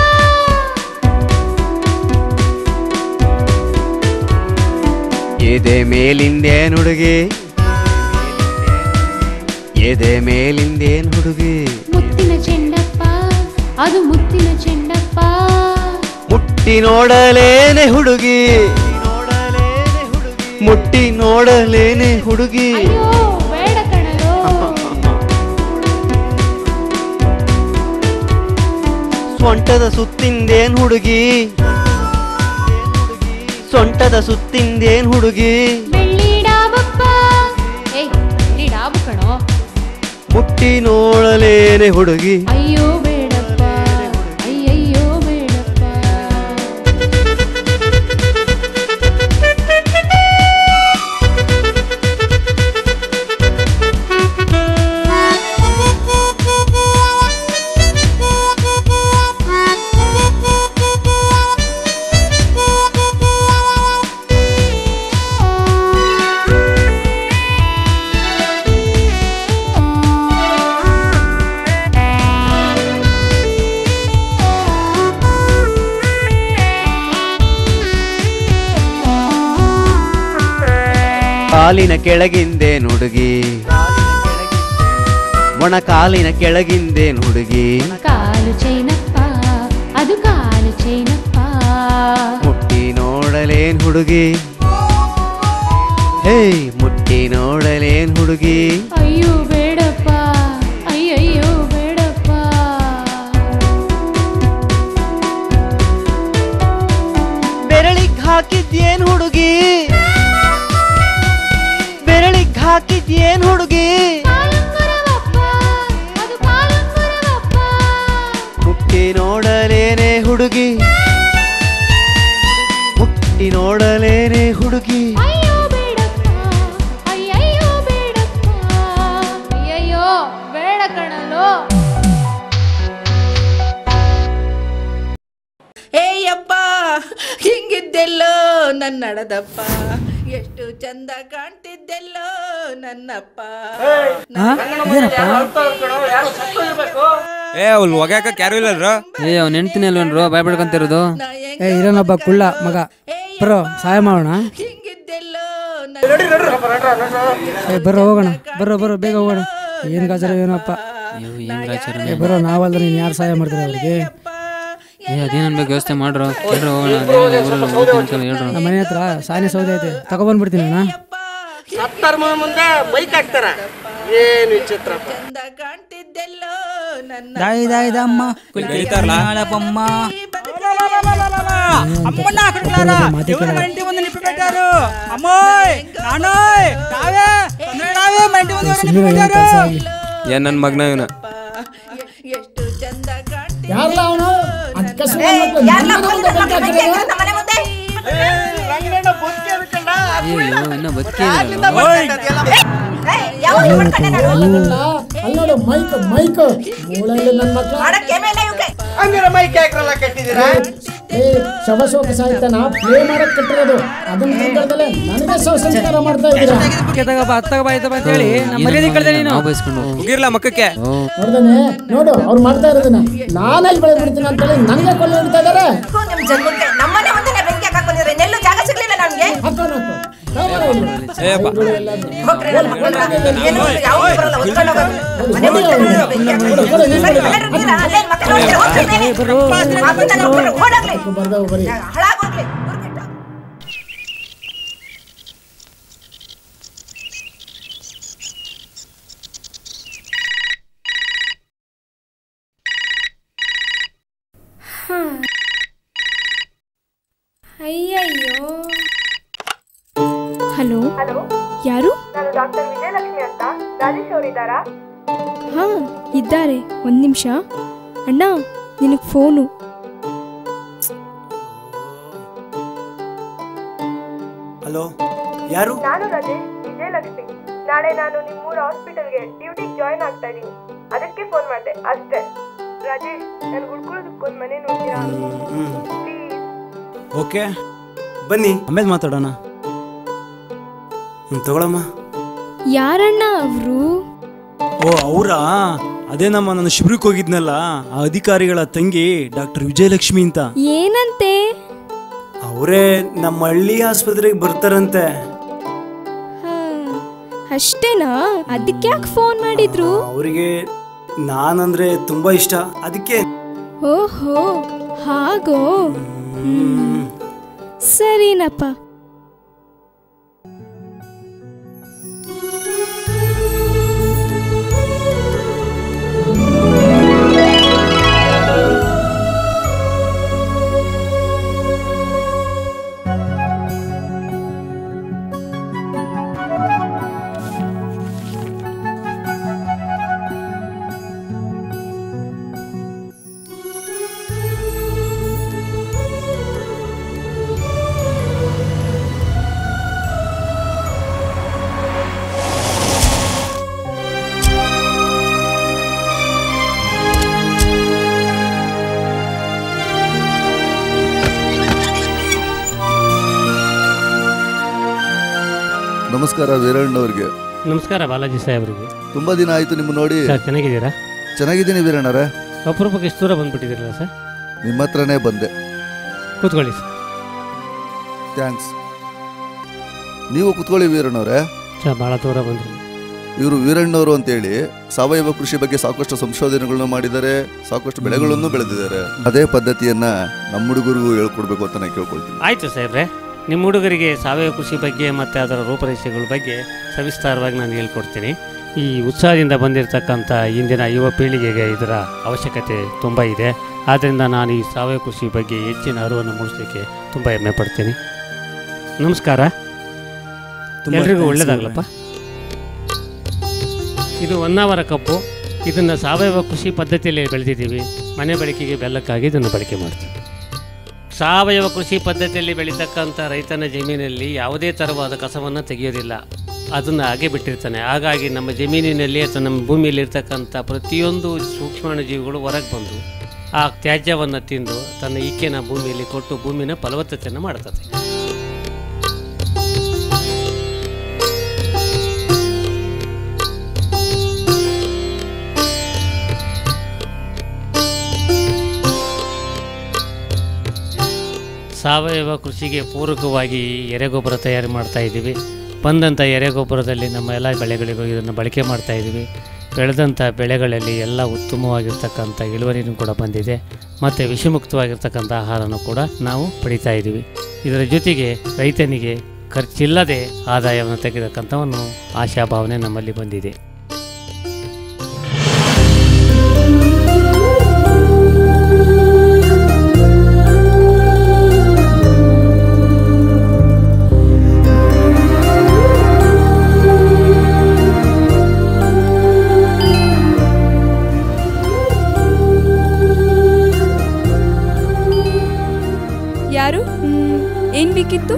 ಎದೆ ಮೇಲಿಂದೇನು ಹುಡುಗಿ, ಎದೆ ಮೇಲಿಂದೇನು ಹುಡುಗಿ, ಮುತ್ತಿನ ಚೆಂಡಪ್ಪ, ಅದು ಮುತ್ತಿನ ಚೆಂಡಪ್ಪ. ಮುಟ್ಟಿ ನೋಡಲೇನೆ ಹುಡುಗಿ, ಮುಟ್ಟಿ ನೋಡಲೇನೆ ಹುಡುಗಿ. ಅಯ್ಯೋ ಬೇಡ ಕಣೋ. ಸೊಂಟದ ಸುತ್ತಿಂದೇನು ಹುಡುಗಿ, ಸೊಂಟದ ಸುತ್ತಿಂದೇನು ಹುಡುಗಿ, ಬೆಳ್ಳಿ ಡಾಬಪ್ಪ, ಬೆಳ್ಳಿ ಡಾಬು ಕಣೋ. ಮುಟ್ಟಿ ನೋಡಲೇನೆ ಹುಡುಗಿ. ಅಯ್ಯೋ ಬೇಡಪ್ಪ, ಅಯ್ಯಯ್ಯೋ ಬೇಡಪ್ಪ. ಕಾಲಿನ ಕೆಳಗಿಂದೇನು ಹುಡುಗಿ, ಮೊಣ ಕಾಲಿನ ಕೆಳಗಿಂದೇನು ಹುಡುಗಿ, ಕಾಲು ಚೈನಪ್ಪ, ಅದು ಕಾಲು ಚೈನಪ್ಪ. ಮುಟ್ಟಿ ನೋಡಲೇನು ಹುಡುಗಿ, ಹೇ ಮುಟ್ಟಿ ನೋಡ ಹುಡುಗಿ ಅಯ್ಯೋ ಬೇಡಪ್ಪ ಅಯ್ಯಯ್ಯೋ ಬೇಡಪ್ಪ ಬೆರಳಿಗ್ ಹಾಕಿದ್ಯೇನ್ ಹುಡುಗಿ ಬೆರಳಿಗ್ ಹಾಕಿದ್ಯೇನ್ ಹುಡುಗಿ ಮುಟ್ಟಿ ನೋಡಲೇನೆ ಹುಡುಗಿ ಮುಟ್ಟಿ ನೋಡಲೇನೆ ಹುಡುಗಿ ಅಯ್ಯೋ ಬೇಡಪ್ಪ ಅಯ್ಯಯ್ಯೋ ಬೇಡಪ್ಪ ಅಯ್ಯಯ್ಯೋ ಬೇಡ ಕಣಲು ಏಯಪ್ಪ ಹಿಂಗಿದ್ದೆಲ್ಲೋ ನನ್ನ ನಡದಪ್ಪ ಎಷ್ಟು ಚಂದ ಕಾಣ್ತಿದ್ದೆಲ್ಲೋ ನನ್ನಪ್ಪ ಏ ಅವ್ಳು ಒಗ್ಯಾಕ ಯಾರು ಇಲ್ಲಲ್ರ ಏ ಅವ್ನು ಹೆಣ್ತೀನಿ ಅಲ್ವೇನ್ರು ಭಯ ಪಡ್ಕೊಂತಿರೋದು ಏ ಇರೋನೊಬ್ಬ ಕುಳ್ಳ ಮಗ ಬರೋ ಸಹಾಯ ಮಾಡೋಣ ಏ ಬರೋ ಹೋಗೋಣ ಬರೋ ಬೇಗ ಹೋಗೋಣ ಏನ್ ಗಾಜರ ಏನಪ್ಪ ಏ ಬರೋ ನಾವಲ್ದ ನೀನ್ ಯಾರು ಸಹಾಯ ಮಾಡ್ತಾರೆ ಅವ್ರಿಗೆ ಏ ಅದೇನನ್ಬೇಕು ವ್ಯವಸ್ಥೆ ಮಾಡ್ರು ಕೇಳ್ರಿ ಹೋಗೋಣ ಹೇಳ್ರು ನಮ್ಮ ಮನೆ ಹತ್ರ ಸಾನೆ ಸೌದೆ ಐತೆ ತಗೊಬಂದ್ಬಿಡ್ತೀನಿ ಅಣ್ಣ ಸತ್ತರ್ ಮುಂದೆ ಬೈಕ್ ಹಾಕ್ತಾರ ಏನು ವಿಚಿತ್ರ ಕಾಣ್ತಿದ್ದೆಲ್ಲೋ ನನ್ನ ದಾಯಿದಮ್ಮ ಬೆಳಿತಾರಲ್ಲ ಏನ್ ನನ್ ಮಗ್ನ ಇವನ ಎಷ್ಟು ಚಂದ ಯಾರಲ್ಲ ಅವನು ಇನ್ನ ಬದುಕೇ ಅಲ್ಲೋಡು ಮೈಕ್ ಮೈಕ್ ಮೂಳೆಯಲ್ಲಿ ನನ್ನ ಮಕ್ಕಳು ಮೈಕ್ ಹಾಕ್ರಲ್ಲ ಕಟ್ಟಿದ್ದೀರಾ ಶವಶೋಕ ಸಾಹಿತ್ಯನ ಪ್ಲೇ ಮಾಡಕ್ ಕಟ್ಟಿರೋದು ಅದನ್ನ ತಿಳ್ಕೊಳ್ದಲೆ ನನಗೆ ಸಂಸ್ಕಾರ ಮಾಡ್ತಾ ಮುಗಿರ್ಲ ಮಕ್ಕಕ್ಕೆ ನೋಡ್ದಾನೆ ನೋಡು ಅವ್ರು ಮಾಡ್ತಾ ಇರೋದನ್ನ ನಾನಲ್ಲಿ ಬೆಳೆದ್ಬಿಡ್ತೀನಿ ಅಂತೇಳಿ ನನಗೆ ಕೊಳ್ಳೆ ಇಡ್ತಾ ಇದಾರೆ ಬರ್ದವು ಬರೀ ಅಯ್ಯಯ್ಯೋ ಹಲೋ ಯಾರು ನಾನು ಡಾಕ್ಟರ್ ವಿಜಯಲಕ್ಷ್ಮಿ ಅಂತ ರಾಜೇಶ್ ಅವರಿದ್ದಾರಾ? ಹಾ ಇದ್ದಾರೆ ಒಂದ್ ನಿಮಿಷ ಅಣ್ಣ ನಿನಗೆ ಫೋನು ಹಲೋ ಯಾರು ನಾನು ರಾಜೇಶ್ ವಿಜಯಲಕ್ಷ್ಮಿ. ನಾಳೆ ನಾನು ನಿಮ್ಮೂರ ಹಾಸ್ಪಿಟಲ್ಗೆ ಡ್ಯೂಟಿಗೆ ಜಾಯ್ನ್ ಆಗ್ತಾ ಇದೀನಿ, ಅದಕ್ಕೆ ಫೋನ್ ಮಾಡಿದೆ ಅಷ್ಟೇ. ರಾಜೇಶ್ ನನ್ಗೆ ಉಳ್ಕೊಳ್ಳೋದಕ್ಕೊಂದು ಮನೆ ನೋಡ್ತೀರಾ ಪ್ಲೀಸ್? ಓಕೆ ಬನ್ನಿ ಆಮೇಲೆ ಮಾತಾಡೋಣ. ತಗೊಳಮ್ಮ. ಯಾರಣ್ಣ ಅವರು? ಓ ಅವರಾ? ಅದೇನಮ್ಮ ನಾನು ಶಿಬಿರಕ್ಕೆ ಹೋಗಿದ್ನಲ್ಲ ಆ ಅಧಿಕಾರಿಗಳ ತಂಗಿ ಡಾಕ್ಟರ್ ವಿಜಯಲಕ್ಷ್ಮಿ ಅಂತ. ಏನಂತೆ? ಅವರೇ ನಮ್ಮ ಹಳ್ಳಿ ಆಸ್ಪತ್ರೆಗೆ ಬರ್ತಾರಂತೆ. ಅಷ್ಟೇನಾ? ಅದಕ್ಕೆ ಯಾಕೆ ಫೋನ್ ಮಾಡಿದ್ರು? ಅವರಿಗೆ ನಾನಂದ್ರೆ ತುಂಬಾ ಇಷ್ಟ, ಅದಕ್ಕೆ. ಓಹೋ ಹಾಗೋ, ಸರಿನಪ್ಪ. ನಮಸ್ಕಾರ ವೀರಣ್ಣವ್ರಿಗೆ. ನಮಸ್ಕಾರ ಬಾಲಾಜಿ ಸಾಹೇಬ್ರಿಗೆ. ತುಂಬಾ ದಿನ ಆಯ್ತು ನಿಮ್ಮ ನೋಡಿ. ಚೆನ್ನಾಗಿದ್ದೀರಾ? ಚೆನ್ನಾಗಿದ್ದೀನಿ ವೀರಣ್ಣರೇ. ಅಪರೂಪಕ್ಕೆ ಎಷ್ಟು ದೂರ ಬಂದ್ಬಿಟ್ಟಿದ್ದೀರಲ್ಲ ಸರ್? ನಿಮ್ಮ ಹತ್ರನೇ ಬಂದೆ. ಕೂತ್ಕೊಳ್ಳಿ ಸರ್. ಥ್ಯಾಂಕ್ಸ್. ನೀವು ಕೂತ್ಕೊಳ್ಳಿ ವೀರಣ್ಣವ್ರೆ. ಭಾಳ ದೂರ ಬಂದ್ರಿ. ಇವರು ವೀರಣ್ಣವರು ಅಂತೇಳಿ ಸಾವಯವ ಕೃಷಿ ಬಗ್ಗೆ ಸಾಕಷ್ಟು ಸಂಶೋಧನೆಗಳನ್ನು ಮಾಡಿದ್ದಾರೆ, ಸಾಕಷ್ಟು ಬೆಳೆಗಳನ್ನು ಬೆಳೆದಿದ್ದಾರೆ. ಅದೇ ಪದ್ಧತಿಯನ್ನ ನಮ್ಮ ಹುಡುಗರಿಗೂ ಹೇಳ್ಕೊಡ್ಬೇಕು ಅಂತ ನಾನು ಕೇಳ್ಕೊಳ್ತೀನಿ. ಆಯ್ತು ಸಾಹೇಬ್ರೆ. ನಿಮ್ಮ ಹುಡುಗರಿಗೆ ಸಾವಯವ ಕೃಷಿ ಬಗ್ಗೆ ಮತ್ತು ಅದರ ರೂಪರೇಷೆಗಳ ಬಗ್ಗೆ ಸವಿಸ್ತಾರವಾಗಿ ನಾನು ಹೇಳ್ಕೊಡ್ತೀನಿ. ಈ ಉತ್ಸಾಹದಿಂದ ಬಂದಿರತಕ್ಕಂಥ ಇಂದಿನ ಯುವ ಪೀಳಿಗೆಗೆ ಇದರ ಅವಶ್ಯಕತೆ ತುಂಬ ಇದೆ. ಆದ್ದರಿಂದ ನಾನು ಈ ಸಾವಯವ ಕೃಷಿ ಬಗ್ಗೆ ಹೆಚ್ಚಿನ ಅರಿವನ್ನು ಮೂಡಿಸಲಿಕ್ಕೆ ತುಂಬ ಹೆಮ್ಮೆ ಪಡ್ತೀನಿ. ನಮಸ್ಕಾರ, ಎಲ್ರಿಗೂ ಒಳ್ಳೆಯದಾಗಲಪ್ಪ. ಇದು ಹೊನ್ನಾವರ ಕಬ್ಬು. ಇದನ್ನು ಸಾವಯವ ಕೃಷಿ ಪದ್ಧತಿಯಲ್ಲಿ ಬೆಳೆದಿದ್ದೀವಿ. ಮನೆ ಬಳಕೆಗೆ ಬೆಲ್ಲಕ್ಕಾಗಿ ಇದನ್ನು ಬಳಕೆ ಮಾಡ್ತೀವಿ. ಸಾವಯವ ಕೃಷಿ ಪದ್ಧತಿಯಲ್ಲಿ ಬೆಳೀತಕ್ಕಂಥ ರೈತನ ಜಮೀನಲ್ಲಿ ಯಾವುದೇ ಥರವಾದ ಕಸವನ್ನು ತೆಗೆಯೋದಿಲ್ಲ, ಅದನ್ನು ಹಾಗೆ ಬಿಟ್ಟಿರ್ತಾನೆ. ಹಾಗಾಗಿ ನಮ್ಮ ಜಮೀನಿನಲ್ಲಿ ಅಥವಾ ನಮ್ಮ ಭೂಮಿಯಲ್ಲಿರ್ತಕ್ಕಂಥ ಪ್ರತಿಯೊಂದು ಸೂಕ್ಷ್ಮಾಣುಜೀವಿಗಳು ಹೊರಗೆ ಬಂದು ಆ ತ್ಯಾಜ್ಯವನ್ನು ತಿಂದು ತನ್ನ ಈಕೆನ ಭೂಮಿಯಲ್ಲಿ ಕೊಟ್ಟು ಭೂಮಿನ ಫಲವತ್ತತೆಯನ್ನು ಮಾಡ್ತದೆ. ಸಾವಯವ ಕೃಷಿಗೆ ಪೂರಕವಾಗಿ ಎರೆಗೊಬ್ಬರ ತಯಾರು ಮಾಡ್ತಾ ಇದ್ದೀವಿ. ಬಂದಂಥ ಎರೆಗೊಬ್ಬರದಲ್ಲಿ ನಮ್ಮ ಎಲ್ಲ ಬೆಳೆಗಳಿಗೂ ಇದನ್ನು ಬಳಕೆ ಮಾಡ್ತಾ ಇದ್ದೀವಿ. ಬೆಳೆದಂಥ ಬೆಳೆಗಳಲ್ಲಿ ಎಲ್ಲ ಉತ್ತಮವಾಗಿರ್ತಕ್ಕಂಥ ಇಳುವರಿನೂ ಕೂಡ ಬಂದಿದೆ ಮತ್ತು ವಿಷಮುಕ್ತವಾಗಿರ್ತಕ್ಕಂಥ ಆಹಾರನೂ ಕೂಡ ನಾವು ಪಡಿತಾ ಇದ್ದೀವಿ. ಇದರ ಜೊತೆಗೆ ರೈತನಿಗೆ ಖರ್ಚಿಲ್ಲದೆ ಆದಾಯವನ್ನು ತೆಗೆತಕ್ಕಂಥ ಒಂದು ಆಶಾಭಾವನೆ ನಮ್ಮಲ್ಲಿ ಬಂದಿದೆ. ಯಾರು? ಏನ್ ಬೇಕಿತ್ತು?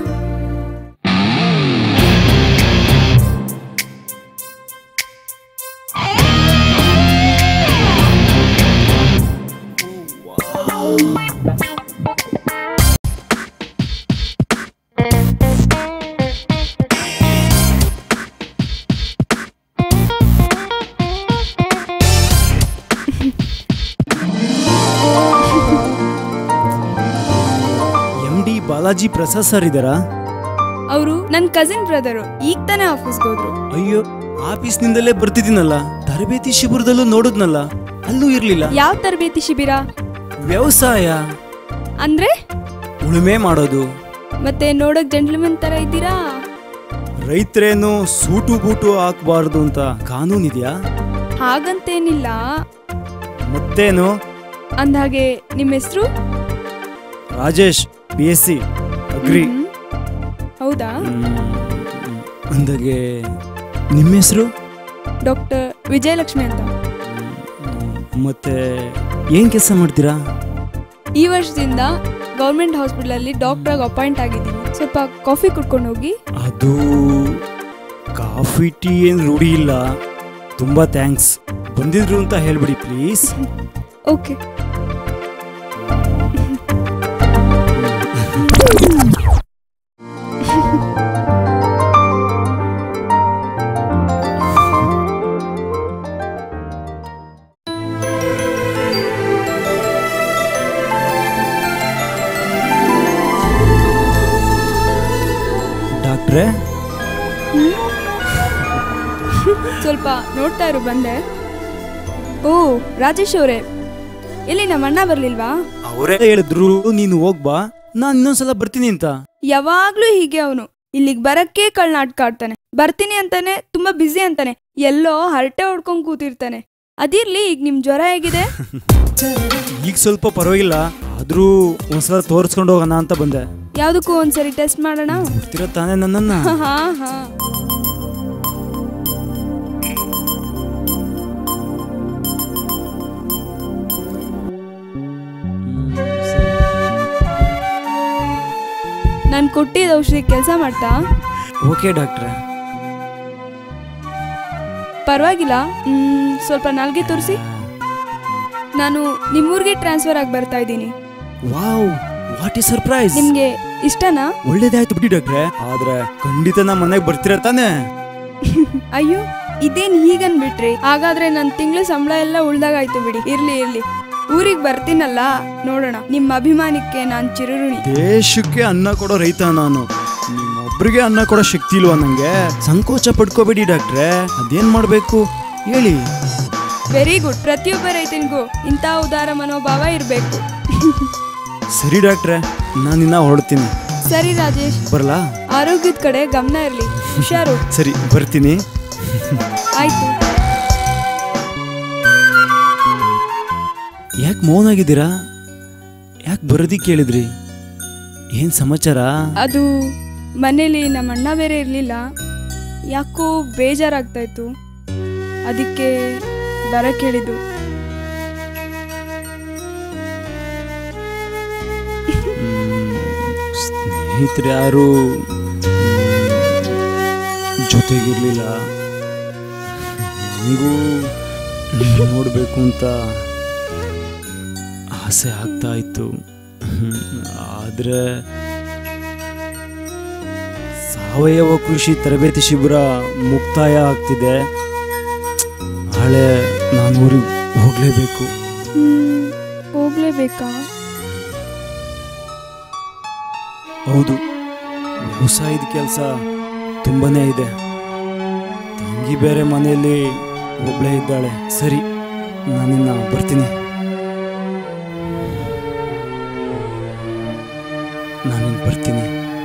ಬಾಲಾಜಿ ಪ್ರಸಾದ್ ಸರ್ ಇದ್ದಾರಾ? ಅವರು ನನ್ನ ಕಸಿನ್ ಬ್ರದರು. ಈಗ ತಾನೇ ಆಫೀಸ್ಗೆ ಹೋದ್ರು. ಅಯ್ಯೋ, ಆಫೀಸ್ನಿಂದಲೇ ಬರ್ತಿದ್ದೀನಲ್ಲ, ತರಬೇತಿ ಶಿಬಿರದಲ್ಲೂ ನೋಡಿದ್ನಲ್ಲ, ಅಲ್ಲೂ ಇರ್ಲಿಲ್ಲ. ಯಾವ ತರಬೇತಿ ಶಿಬಿರ? ವ್ಯವಸಾಯ ಅಂದ್ರೆ ಉಳುಮೆ ಮಾಡೋದು. ಮತ್ತೆ ನೋಡಕ್ ಜೆಂಟ್ಲ್ಮನ್ ತರ ಇದ್ದೀರಾ? ರೈತರೇನು ಸೂಟು ಬೂಟು ಹಾಕಬಾರ್ದು ಅಂತ ಕಾನೂನಿದ್ಯಾ? ಹಾಗಂತೇನಿಲ್ಲ. ಮತ್ತೇನು? ಅಂದ್ಹಾಗೆ ನಿಮ್ಮ ಹೆಸರು? Rajesh, BSc agri. ಹೌದಾ? ಅಂದಾಗೆ ನಿಮ್ಮ ಹೆಸರು? ಡಾಕ್ಟರ್ ವಿಜಯಲಕ್ಷ್ಮಿ ಅಂತ. ಮತ್ತೆ ಏನ್ ಕೆಲಸ ಮಾಡ್ತೀರಾ? ಈ ವರ್ಷದಿಂದ ಗೌರ್ಮೆಂಟ್ ಹಾಸ್ಪಿಟಲ್ ಡಾಕ್ಟರ್ ಆಗಿ ಅಪಾಯಿಂಟ್ ಆಗಿದ್ದೀನಿ. ಸ್ವಲ್ಪ ಕಾಫಿ ಕುಡ್ಕೊಂಡು ಹೋಗಿ. ಅದು ಕಾಫಿ ಟೀ ಏನ್ ರೂಢಿ ಇಲ್ಲ. ತುಂಬಾ ಥ್ಯಾಂಕ್ಸ್. ಬಂದಿದ್ರು ಅಂತ ಹೇಳ್ಬಿಡಿ ಪ್ಲೀಸ್. ಓಕೆ. ಡಾಕ್ಟ್ರೇ, ಸ್ವಲ್ಪ ನೋಡ್ತಾ ಇರು, ಬಂದೆ. ಓ ರಾಜೇಶ್ ಅವರೇ, ಎಲ್ಲಿ ನಮ್ಮ ಅಣ್ಣ ಬರ್ಲಿಲ್ವಾ? ಅವರೇ ಹೇಳಿದ್ರು ನೀನು ಹೋಗ್ಬಾ, ನಾನು ಇನ್ನೊಂದ್ಸಲ ಬರ್ತೀನಿ ಅಂತ. ಯಾವಾಗ್ಲೂ ಹೀಗೆ ಅವನು. ಇಲ್ಲಿಗೆ ಬರಕ್ಕೆ ಕಳ್ನಾಟಕ ಆಡ್ತಾನೆ. ಬರ್ತೀನಿ ಅಂತಾನೆ, ತುಂಬಾ ಬ್ಯುಸಿ ಅಂತಾನೆ, ಎಲ್ಲೋ ಹರಟೆ ಹೊಡ್ಕೊಂಡ್ ಕೂತಿರ್ತಾನೆ. ಅದಿರ್ಲಿ, ಈಗ ನಿಮ್ ಜ್ವರ ಹೇಗಿದೆ? ಈಗ ಸ್ವಲ್ಪ ಪರವಾಗಿಲ್ಲ, ಆದ್ರೂ ಒಂದ್ಸಲ ತೋರಿಸ್ಕೊಂಡು ಹೋಗೋಣ ಅಂತ ಬಂದೆ. ಯಾವ್ದಕ್ಕೂ ಒಂದ್ಸರಿ ಟೆಸ್ಟ್ ಮಾಡೋಣ. ಬರ್ತೀರ ತಾನೇ ನನ್ನನ್ನ? ಹಾ ಹಾ. ನಾನು ಕೊಟ್ಟಿದ್ದ ಔಷಧಿ ಕೆಲಸ ಮಾಡ್ತಾ? ಓಕೆ ಡಾಕ್ಟ್ರೆ. ಪರವಾಗಿಲ್ಲ. ಸ್ವಲ್ಪ ನಾಲ್ಗೆ ತೋರಿಸಿ. ನಾನು ನಿಮ್ಮೂರಿಗೆ ಟ್ರಾನ್ಸ್ಫರ್ ಆಗಿ ಬರ್ತಾ ಇದ್ದೀನಿ. Wow, what a surprise. ನಿಮ್ಗೆ ಇಷ್ಟನಾ? ಒಳ್ಳೇದಾಯ್ತು ಬಿಡಿ ಡಾಕ್ಟ್ರೆ. ಆದ್ರೆ ಖಂಡಿತ ನಮ್ಮ ಮನೆಗೆ ಬರ್ತೀರ ತಾನೆ? ಅಯ್ಯೋ, ಇದೇನ್ ಹೀಗನ್ಬಿಟ್ರಿ? ಹಾಗಾದ್ರೆ ನನ್ನ ತಿಂಗಳ ಸಂಬಳ ಎಲ್ಲ ಉಳ್ದಾಗಾಯ್ತು ಬಿಡಿ. ಇರ್ಲಿ ಇರ್ಲಿ, ಊರಿಗೆ ಬರ್ತೀನಲ್ಲ, ನೋಡೋಣ. ನಿಮ್ಮ ಅಭಿಮಾನಕ್ಕೆ ನಾನು ಚಿರಋಣಿ. ದೇಶಕ್ಕೆ ಅನ್ನ ಕೊಡೋ ರೈತ ನಾನು. ನಿಮ್ಮೊಬ್ರಿಗೆ ಅನ್ನ ಕೊಡೋ ಶಕ್ತಿ ಇಲ್ವಾ ನಂಗೆ? ಸಂಕೋಚ ಪಡ್ಕೋಬೇಡಿ ಡಾಕ್ಟ್ರೆ. ಅದೇನ್ ಮಾಡ್ಬೇಕು ಹೇಳಿ. Very good. ಪ್ರತಿಯೊಬ್ಬ ರೈತನಿಗೂ ಇಂಥ ಉದಾರ ಮನೋಭಾವ ಇರಬೇಕು. ಸರಿ ಡಾಕ್ಟ್ರೆ, ನಾನಿನ್ನ ಹೊರಡ್ತೀನಿ. ಸರಿ ರಾಜೇಶ್, ಬರಲಾ? ಆರೋಗ್ಯದ ಕಡೆ ಗಮನ ಇರಲಿ, ಹುಷಾರು. ಸರಿ, ಬರ್ತೀನಿ. ಆಯ್ತು. ಯಾಕೆ ಮೌನ ಆಗಿದ್ದೀರಾ? ಯಾಕೆ ಬರೋದಿ ಕೇಳಿದ್ರಿ? ಏನ್ ಸಮಾಚಾರ? ಅದು ಮನೇಲಿ ನಮ್ಮ ಅಣ್ಣ ಬೇರೆ ಇರಲಿಲ್ಲ, ಯಾಕೋ ಬೇಜಾರಾಗ್ತಾ ಇತ್ತು, ಅದಕ್ಕೆ ಬರಕ್ಕೆ ಹೇಳಿದ್ದು. ಸ್ನೇಹಿತರು ಯಾರು ಜೊತೆಗಿರ್ಲಿಲ್ಲ. ನನಗೂ ನೋಡಬೇಕು ಅಂತ ಆಸೆ ಆಗ್ತಾ ಇತ್ತು. ಆದರೆ ಸಾವಯವ ಕೃಷಿ ತರಬೇತಿ ಶಿಬಿರ ಮುಕ್ತಾಯ ಆಗ್ತಿದೆ. ನಾಳೆ ನಾನು ಊರಿಗೆ ಹೋಗಲೇಬೇಕು. ಹೋಗ್ಲೇಬೇಕಾ? ಹೌದು, ವ್ಯವಸಾಯದ ಕೆಲಸ ತುಂಬಾನೇ ಇದೆ. ತಂಗಿ ಬೇರೆ ಮನೆಯಲ್ಲಿ ಒಬ್ಬಳೇ ಇದ್ದಾಳೆ. ಸರಿ, ನಾನಿನ್ನ ಬರ್ತೀನಿ. ನಾನಿನ್ನು ಬರ್ತೀನಿ.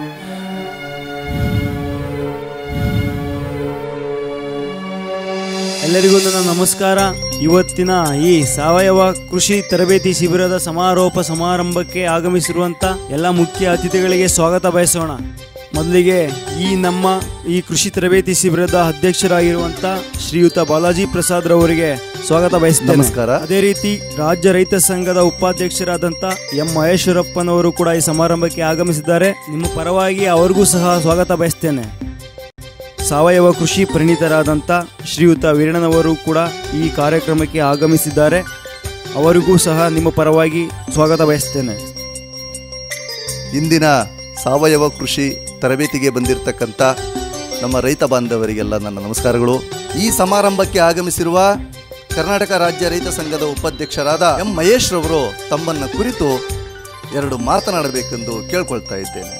ಎಲ್ಲರಿಗೂ ನನ್ನ ನಮಸ್ಕಾರ. ಇವತ್ತಿನ ಈ ಸಾವಯವ ಕೃಷಿ ತರಬೇತಿ ಶಿಬಿರದ ಸಮಾರೋಪ ಸಮಾರಂಭಕ್ಕೆ ಆಗಮಿಸಿರುವಂಥ ಎಲ್ಲ ಮುಖ್ಯ ಅತಿಥಿಗಳಿಗೆ ಸ್ವಾಗತ ಬಯಸೋಣ. ಮೊದಲಿಗೆ ನಮ್ಮ ಈ ಕೃಷಿ ತರಬೇತಿ ಶಿಬಿರದ ಅಧ್ಯಕ್ಷರಾಗಿರುವಂಥ ಶ್ರೀಯುತ ಬಾಲಾಜಿ ಪ್ರಸಾದ್ ರವರಿಗೆ ಸ್ವಾಗತ ಬಯಸ್ತೇನೆ. ನಮಸ್ಕಾರ. ಅದೇ ರೀತಿ ರಾಜ್ಯ ರೈತ ಸಂಘದ ಉಪಾಧ್ಯಕ್ಷರಾದಂಥ ಎಂ ಮಹೇಶ್ವರಪ್ಪನವರು ಕೂಡ ಈ ಸಮಾರಂಭಕ್ಕೆ ಆಗಮಿಸಿದ್ದಾರೆ. ನಿಮ್ಮ ಪರವಾಗಿ ಅವರಿಗೂ ಸಹ ಸ್ವಾಗತ ಬಯಸ್ತೇನೆ. ಸಾವಯವ ಕೃಷಿ ಪರಿಣಿತರಾದಂಥ ಶ್ರೀಯುತ ವೀರಣ್ಣನವರು ಕೂಡ ಈ ಕಾರ್ಯಕ್ರಮಕ್ಕೆ ಆಗಮಿಸಿದ್ದಾರೆ. ಅವರಿಗೂ ಸಹ ನಿಮ್ಮ ಪರವಾಗಿ ಸ್ವಾಗತ ಬಯಸ್ತೇನೆ. ಇಂದಿನ ಸಾವಯವ ಕೃಷಿ ತರಬೇತಿಗೆ ಬಂದಿರತಕ್ಕಂಥ ನಮ್ಮ ರೈತ ಬಾಂಧವರಿಗೆಲ್ಲ ನನ್ನ ನಮಸ್ಕಾರಗಳು. ಈ ಸಮಾರಂಭಕ್ಕೆ ಆಗಮಿಸಿರುವ ಕರ್ನಾಟಕ ರಾಜ್ಯ ರೈತ ಸಂಘದ ಉಪಾಧ್ಯಕ್ಷರಾದ ಎಂ ಮಹೇಶ್ ರವರು ತಮ್ಮನ್ನು ಕುರಿತು ಎರಡು ಮಾತನಾಡಬೇಕೆಂದು ಕೇಳ್ಕೊಳ್ತಾ ಇದ್ದೇನೆ.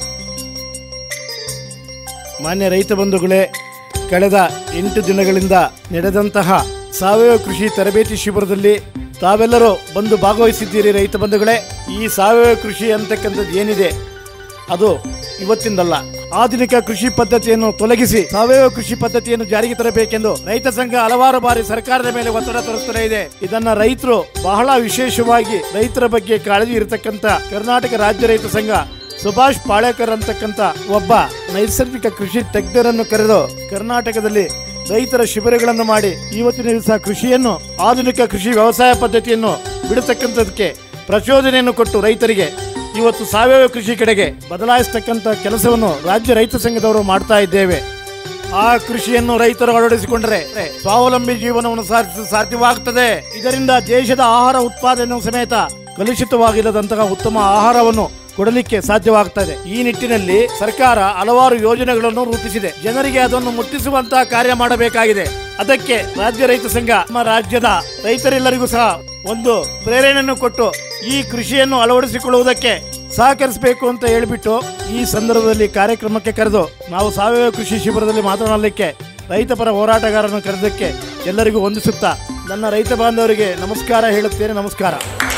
ಮಾನ್ಯ ರೈತ ಬಂಧುಗಳೇ, ಕಳೆದ 8 ದಿನಗಳಿಂದ ನಡೆದಂತಹ ಸಾವಯವ ಕೃಷಿ ತರಬೇತಿ ಶಿಬಿರದಲ್ಲಿ ತಾವೆಲ್ಲರೂ ಬಂದು ಭಾಗವಹಿಸಿದ್ದೀರಿ. ರೈತ ಬಂಧುಗಳೇ, ಈ ಸಾವಯವ ಕೃಷಿ ಅಂತಕ್ಕಂಥದ್ದು ಏನಿದೆ ಅದು ಇವತ್ತಿಂದಲ್ಲ. ಆಧುನಿಕ ಕೃಷಿ ಪದ್ಧತಿಯನ್ನು ತೊಲಗಿಸಿ ಸಾವಯವ ಕೃಷಿ ಪದ್ಧತಿಯನ್ನು ಜಾರಿಗೆ ತರಬೇಕೆಂದು ರೈತ ಸಂಘ ಹಲವಾರು ಬಾರಿ ಸರ್ಕಾರದ ಮೇಲೆ ಒತ್ತಡ ತರುತ್ತಲೇ ಇದೆ. ಇದನ್ನ ರೈತರು ಬಹಳ ವಿಶೇಷವಾಗಿ ರೈತರ ಬಗ್ಗೆ ಕಾಳಜಿ ಇರತಕ್ಕಂಥ ಕರ್ನಾಟಕ ರಾಜ್ಯ ರೈತ ಸಂಘ ಸುಭಾಷ್ ಪಾಳೇಕರ್ ಅಂತಕ್ಕಂಥ ಒಬ್ಬ ನೈಸರ್ಗಿಕ ಕೃಷಿ ತಜ್ಞರನ್ನು ಕರೆದು ಕರ್ನಾಟಕದಲ್ಲಿ ರೈತರ ಶಿಬಿರಗಳನ್ನು ಮಾಡಿ ಇವತ್ತಿನ ದಿವಸ ಕೃಷಿಯನ್ನು ಆಧುನಿಕ ಕೃಷಿ ವ್ಯವಸಾಯ ಪದ್ಧತಿಯನ್ನು ಬಿಡತಕ್ಕಂಥದಕ್ಕೆ ಪ್ರಚೋದನೆಯನ್ನು ಕೊಟ್ಟು ರೈತರಿಗೆ ಇವತ್ತು ಸಾವಯವ ಕೃಷಿ ಕಡೆಗೆ ಬದಲಾಯಿಸತಕ್ಕಂಥ ಕೆಲಸವನ್ನು ರಾಜ್ಯ ರೈತ ಸಂಘದವರು ಮಾಡ್ತಾ ಇದ್ದೇವೆ. ಆ ಕೃಷಿಯನ್ನು ರೈತರು ಅಳವಡಿಸಿಕೊಂಡರೆ ಸ್ವಾವಲಂಬಿ ಜೀವನವನ್ನು ಸಾಧ್ಯವಾಗುತ್ತದೆ. ಇದರಿಂದ ದೇಶದ ಆಹಾರ ಉತ್ಪಾದನೆ ಸಮೇತ ಕಲುಷಿತವಾಗಿಲ್ಲದಂತಹ ಉತ್ತಮ ಆಹಾರವನ್ನು ಕೊಡಲಿಕ್ಕೆ ಸಾಧ್ಯವಾಗುತ್ತದೆ. ಈ ನಿಟ್ಟಿನಲ್ಲಿ ಸರ್ಕಾರ ಹಲವಾರು ಯೋಜನೆಗಳನ್ನು ರೂಪಿಸಿದೆ. ಜನರಿಗೆ ಅದನ್ನು ಮುಟ್ಟಿಸುವಂತಹ ಕಾರ್ಯ ಮಾಡಬೇಕಾಗಿದೆ. ಅದಕ್ಕೆ ರಾಜ್ಯ ರೈತ ಸಂಘ ನಮ್ಮ ರಾಜ್ಯದ ರೈತರೆಲ್ಲರಿಗೂ ಸಹ ಒಂದು ಪ್ರೇರಣೆಯನ್ನು ಕೊಟ್ಟು ಈ ಕೃಷಿಯನ್ನು ಅಳವಡಿಸಿಕೊಳ್ಳುವುದಕ್ಕೆ ಸಹಕರಿಸಬೇಕು ಅಂತ ಹೇಳಿಬಿಟ್ಟು ಈ ಸಂದರ್ಭದಲ್ಲಿ ಕಾರ್ಯಕ್ರಮಕ್ಕೆ ಕರೆದು ನಾವು ಸಾವಯವ ಕೃಷಿ ಶಿಬಿರದಲ್ಲಿ ಮಾತನಾಡಲಿಕ್ಕೆ ರೈತಪರ ಹೋರಾಟಗಾರರನ್ನು ಕರೆದಕ್ಕೆ ಎಲ್ಲರಿಗೂ ವಂದಿಸುತ್ತಾ ನನ್ನ ರೈತ ಬಾಂಧವರಿಗೆ ನಮಸ್ಕಾರ ಹೇಳುತ್ತೇನೆ. ನಮಸ್ಕಾರ.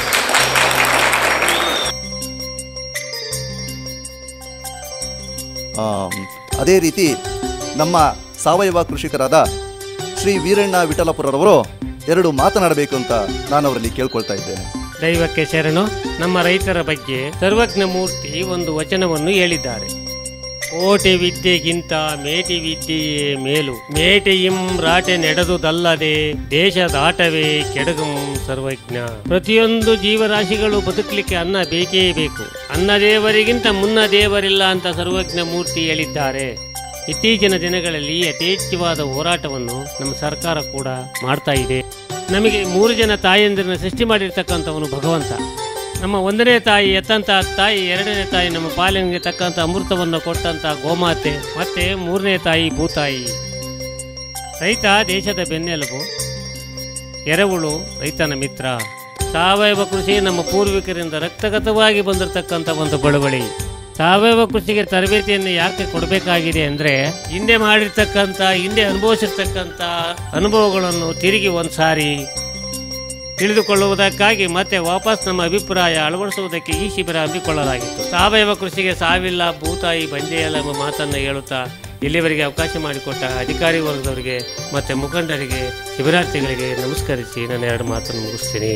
ಅದೇ ರೀತಿ ನಮ್ಮ ಸಾವಯವ ಕೃಷಿಕರಾದ ಶ್ರೀ ವೀರಣ್ಣ ವಿಠಲಪುರರವರು ಎರಡು ಮಾತನಾಡಬೇಕು ಅಂತ ನಾನು ಅವರಲ್ಲಿ ಕೇಳ್ಕೊಳ್ತಾ ಇದ್ದೇನೆ. ದೈವಕ್ಕೆ ಶರಣು. ನಮ್ಮ ರೈತರ ಬಗ್ಗೆ ಸರ್ವಜ್ಞ ಮೂರ್ತಿ ಒಂದು ವಚನವನ್ನು ಹೇಳಿದ್ದಾರೆ. ಕೋಟಿ ವಿದ್ಯೆಗಿಂತ ಮೇಟಿ ವಿದ್ಯೆಯೇ ಮೇಲು, ಮೇಟಿಯಿಂ ರಾಟೆ ನಡೆದುದಲ್ಲದೆ ದೇಶದಾಟವೇ ಕೆಡಗುಂ ಸರ್ವಜ್ಞ. ಪ್ರತಿಯೊಂದು ಜೀವರಾಶಿಗಳು ಬದುಕಲಿಕ್ಕೆ ಅನ್ನ ಬೇಕೇ ಬೇಕು. ಅನ್ನ ದೇವರಿಗಿಂತ ಮುನ್ನ ದೇವರಿಲ್ಲ ಅಂತ ಸರ್ವಜ್ಞ ಮೂರ್ತಿ ಹೇಳಿದ್ದಾರೆ. ಇತ್ತೀಚಿನ ದಿನಗಳಲ್ಲಿ ಯಥೇಚ್ಛವಾದ ಹೋರಾಟವನ್ನು ನಮ್ಮ ಸರ್ಕಾರ ಕೂಡ ಮಾಡ್ತಾ ಇದೆ. ನಮಗೆ 3 ಜನ ತಾಯಿಯಂದಿರನ್ನ ಸೃಷ್ಟಿ ಮಾಡಿರ್ತಕ್ಕಂಥವನು ಭಗವಂತ. ನಮ್ಮ 1ನೇ ತಾಯಿ ಎತ್ತಂತ ತಾಯಿ, 2ನೇ ತಾಯಿ ನಮ್ಮ ಪಾಲನೆಗೆ ತಕ್ಕಂಥ ಅಮೃತವನ್ನು ಕೊಟ್ಟಂತ ಗೋಮಾತೆ, ಮತ್ತೆ 3ನೇ ತಾಯಿ ಭೂತಾಯಿ. ರೈತ ದೇಶದ ಬೆನ್ನೆಲುಬು, ಎರೆಹುಳು ರೈತನ ಮಿತ್ರ. ಸಾವಯವ ಕೃಷಿ ನಮ್ಮ ಪೂರ್ವಿಕರಿಂದ ರಕ್ತಗತವಾಗಿ ಬಂದಿರತಕ್ಕಂಥ ಒಂದು ಬಳವಳಿ. ಸಾವಯವ ಕೃಷಿಗೆ ತರಬೇತಿಯನ್ನು ಯಾಕೆ ಕೊಡಬೇಕಾಗಿದೆ ಅಂದರೆ, ಹಿಂದೆ ಅನುಭವಿಸಿರ್ತಕ್ಕಂಥ ಅನುಭವಗಳನ್ನು ತಿರುಗಿ ಒಂದು ಸಾರಿ ತಿಳಿದುಕೊಳ್ಳುವುದಕ್ಕಾಗಿ ಮತ್ತೆ ವಾಪಸ್ ನಮ್ಮ ಅಭಿಪ್ರಾಯ ಅಳವಡಿಸುವುದಕ್ಕೆ ಈ ಶಿಬಿರ ಹಮ್ಮಿಕೊಳ್ಳಲಾಗಿತ್ತು. ಸಾವಯವ ಕೃಷಿಗೆ ಸಾವಿಲ್ಲ, ಭೂತಾಯಿ ಬಂದೆಯಲ್ಲ ಎಂಬ ಮಾತನ್ನು ಹೇಳುತ್ತಾ ಇಲ್ಲಿವರೆಗೆ ಅವಕಾಶ ಮಾಡಿಕೊಟ್ಟ ಅಧಿಕಾರಿ ವರ್ಗದವರಿಗೆ ಮತ್ತು ಮುಖಂಡರಿಗೆ, ಶಿಬಿರಾರ್ಥಿಗಳಿಗೆ ನಮಸ್ಕರಿಸಿ ನಾನು 2 ಮಾತನ್ನು ಮುಗಿಸ್ತೀನಿ.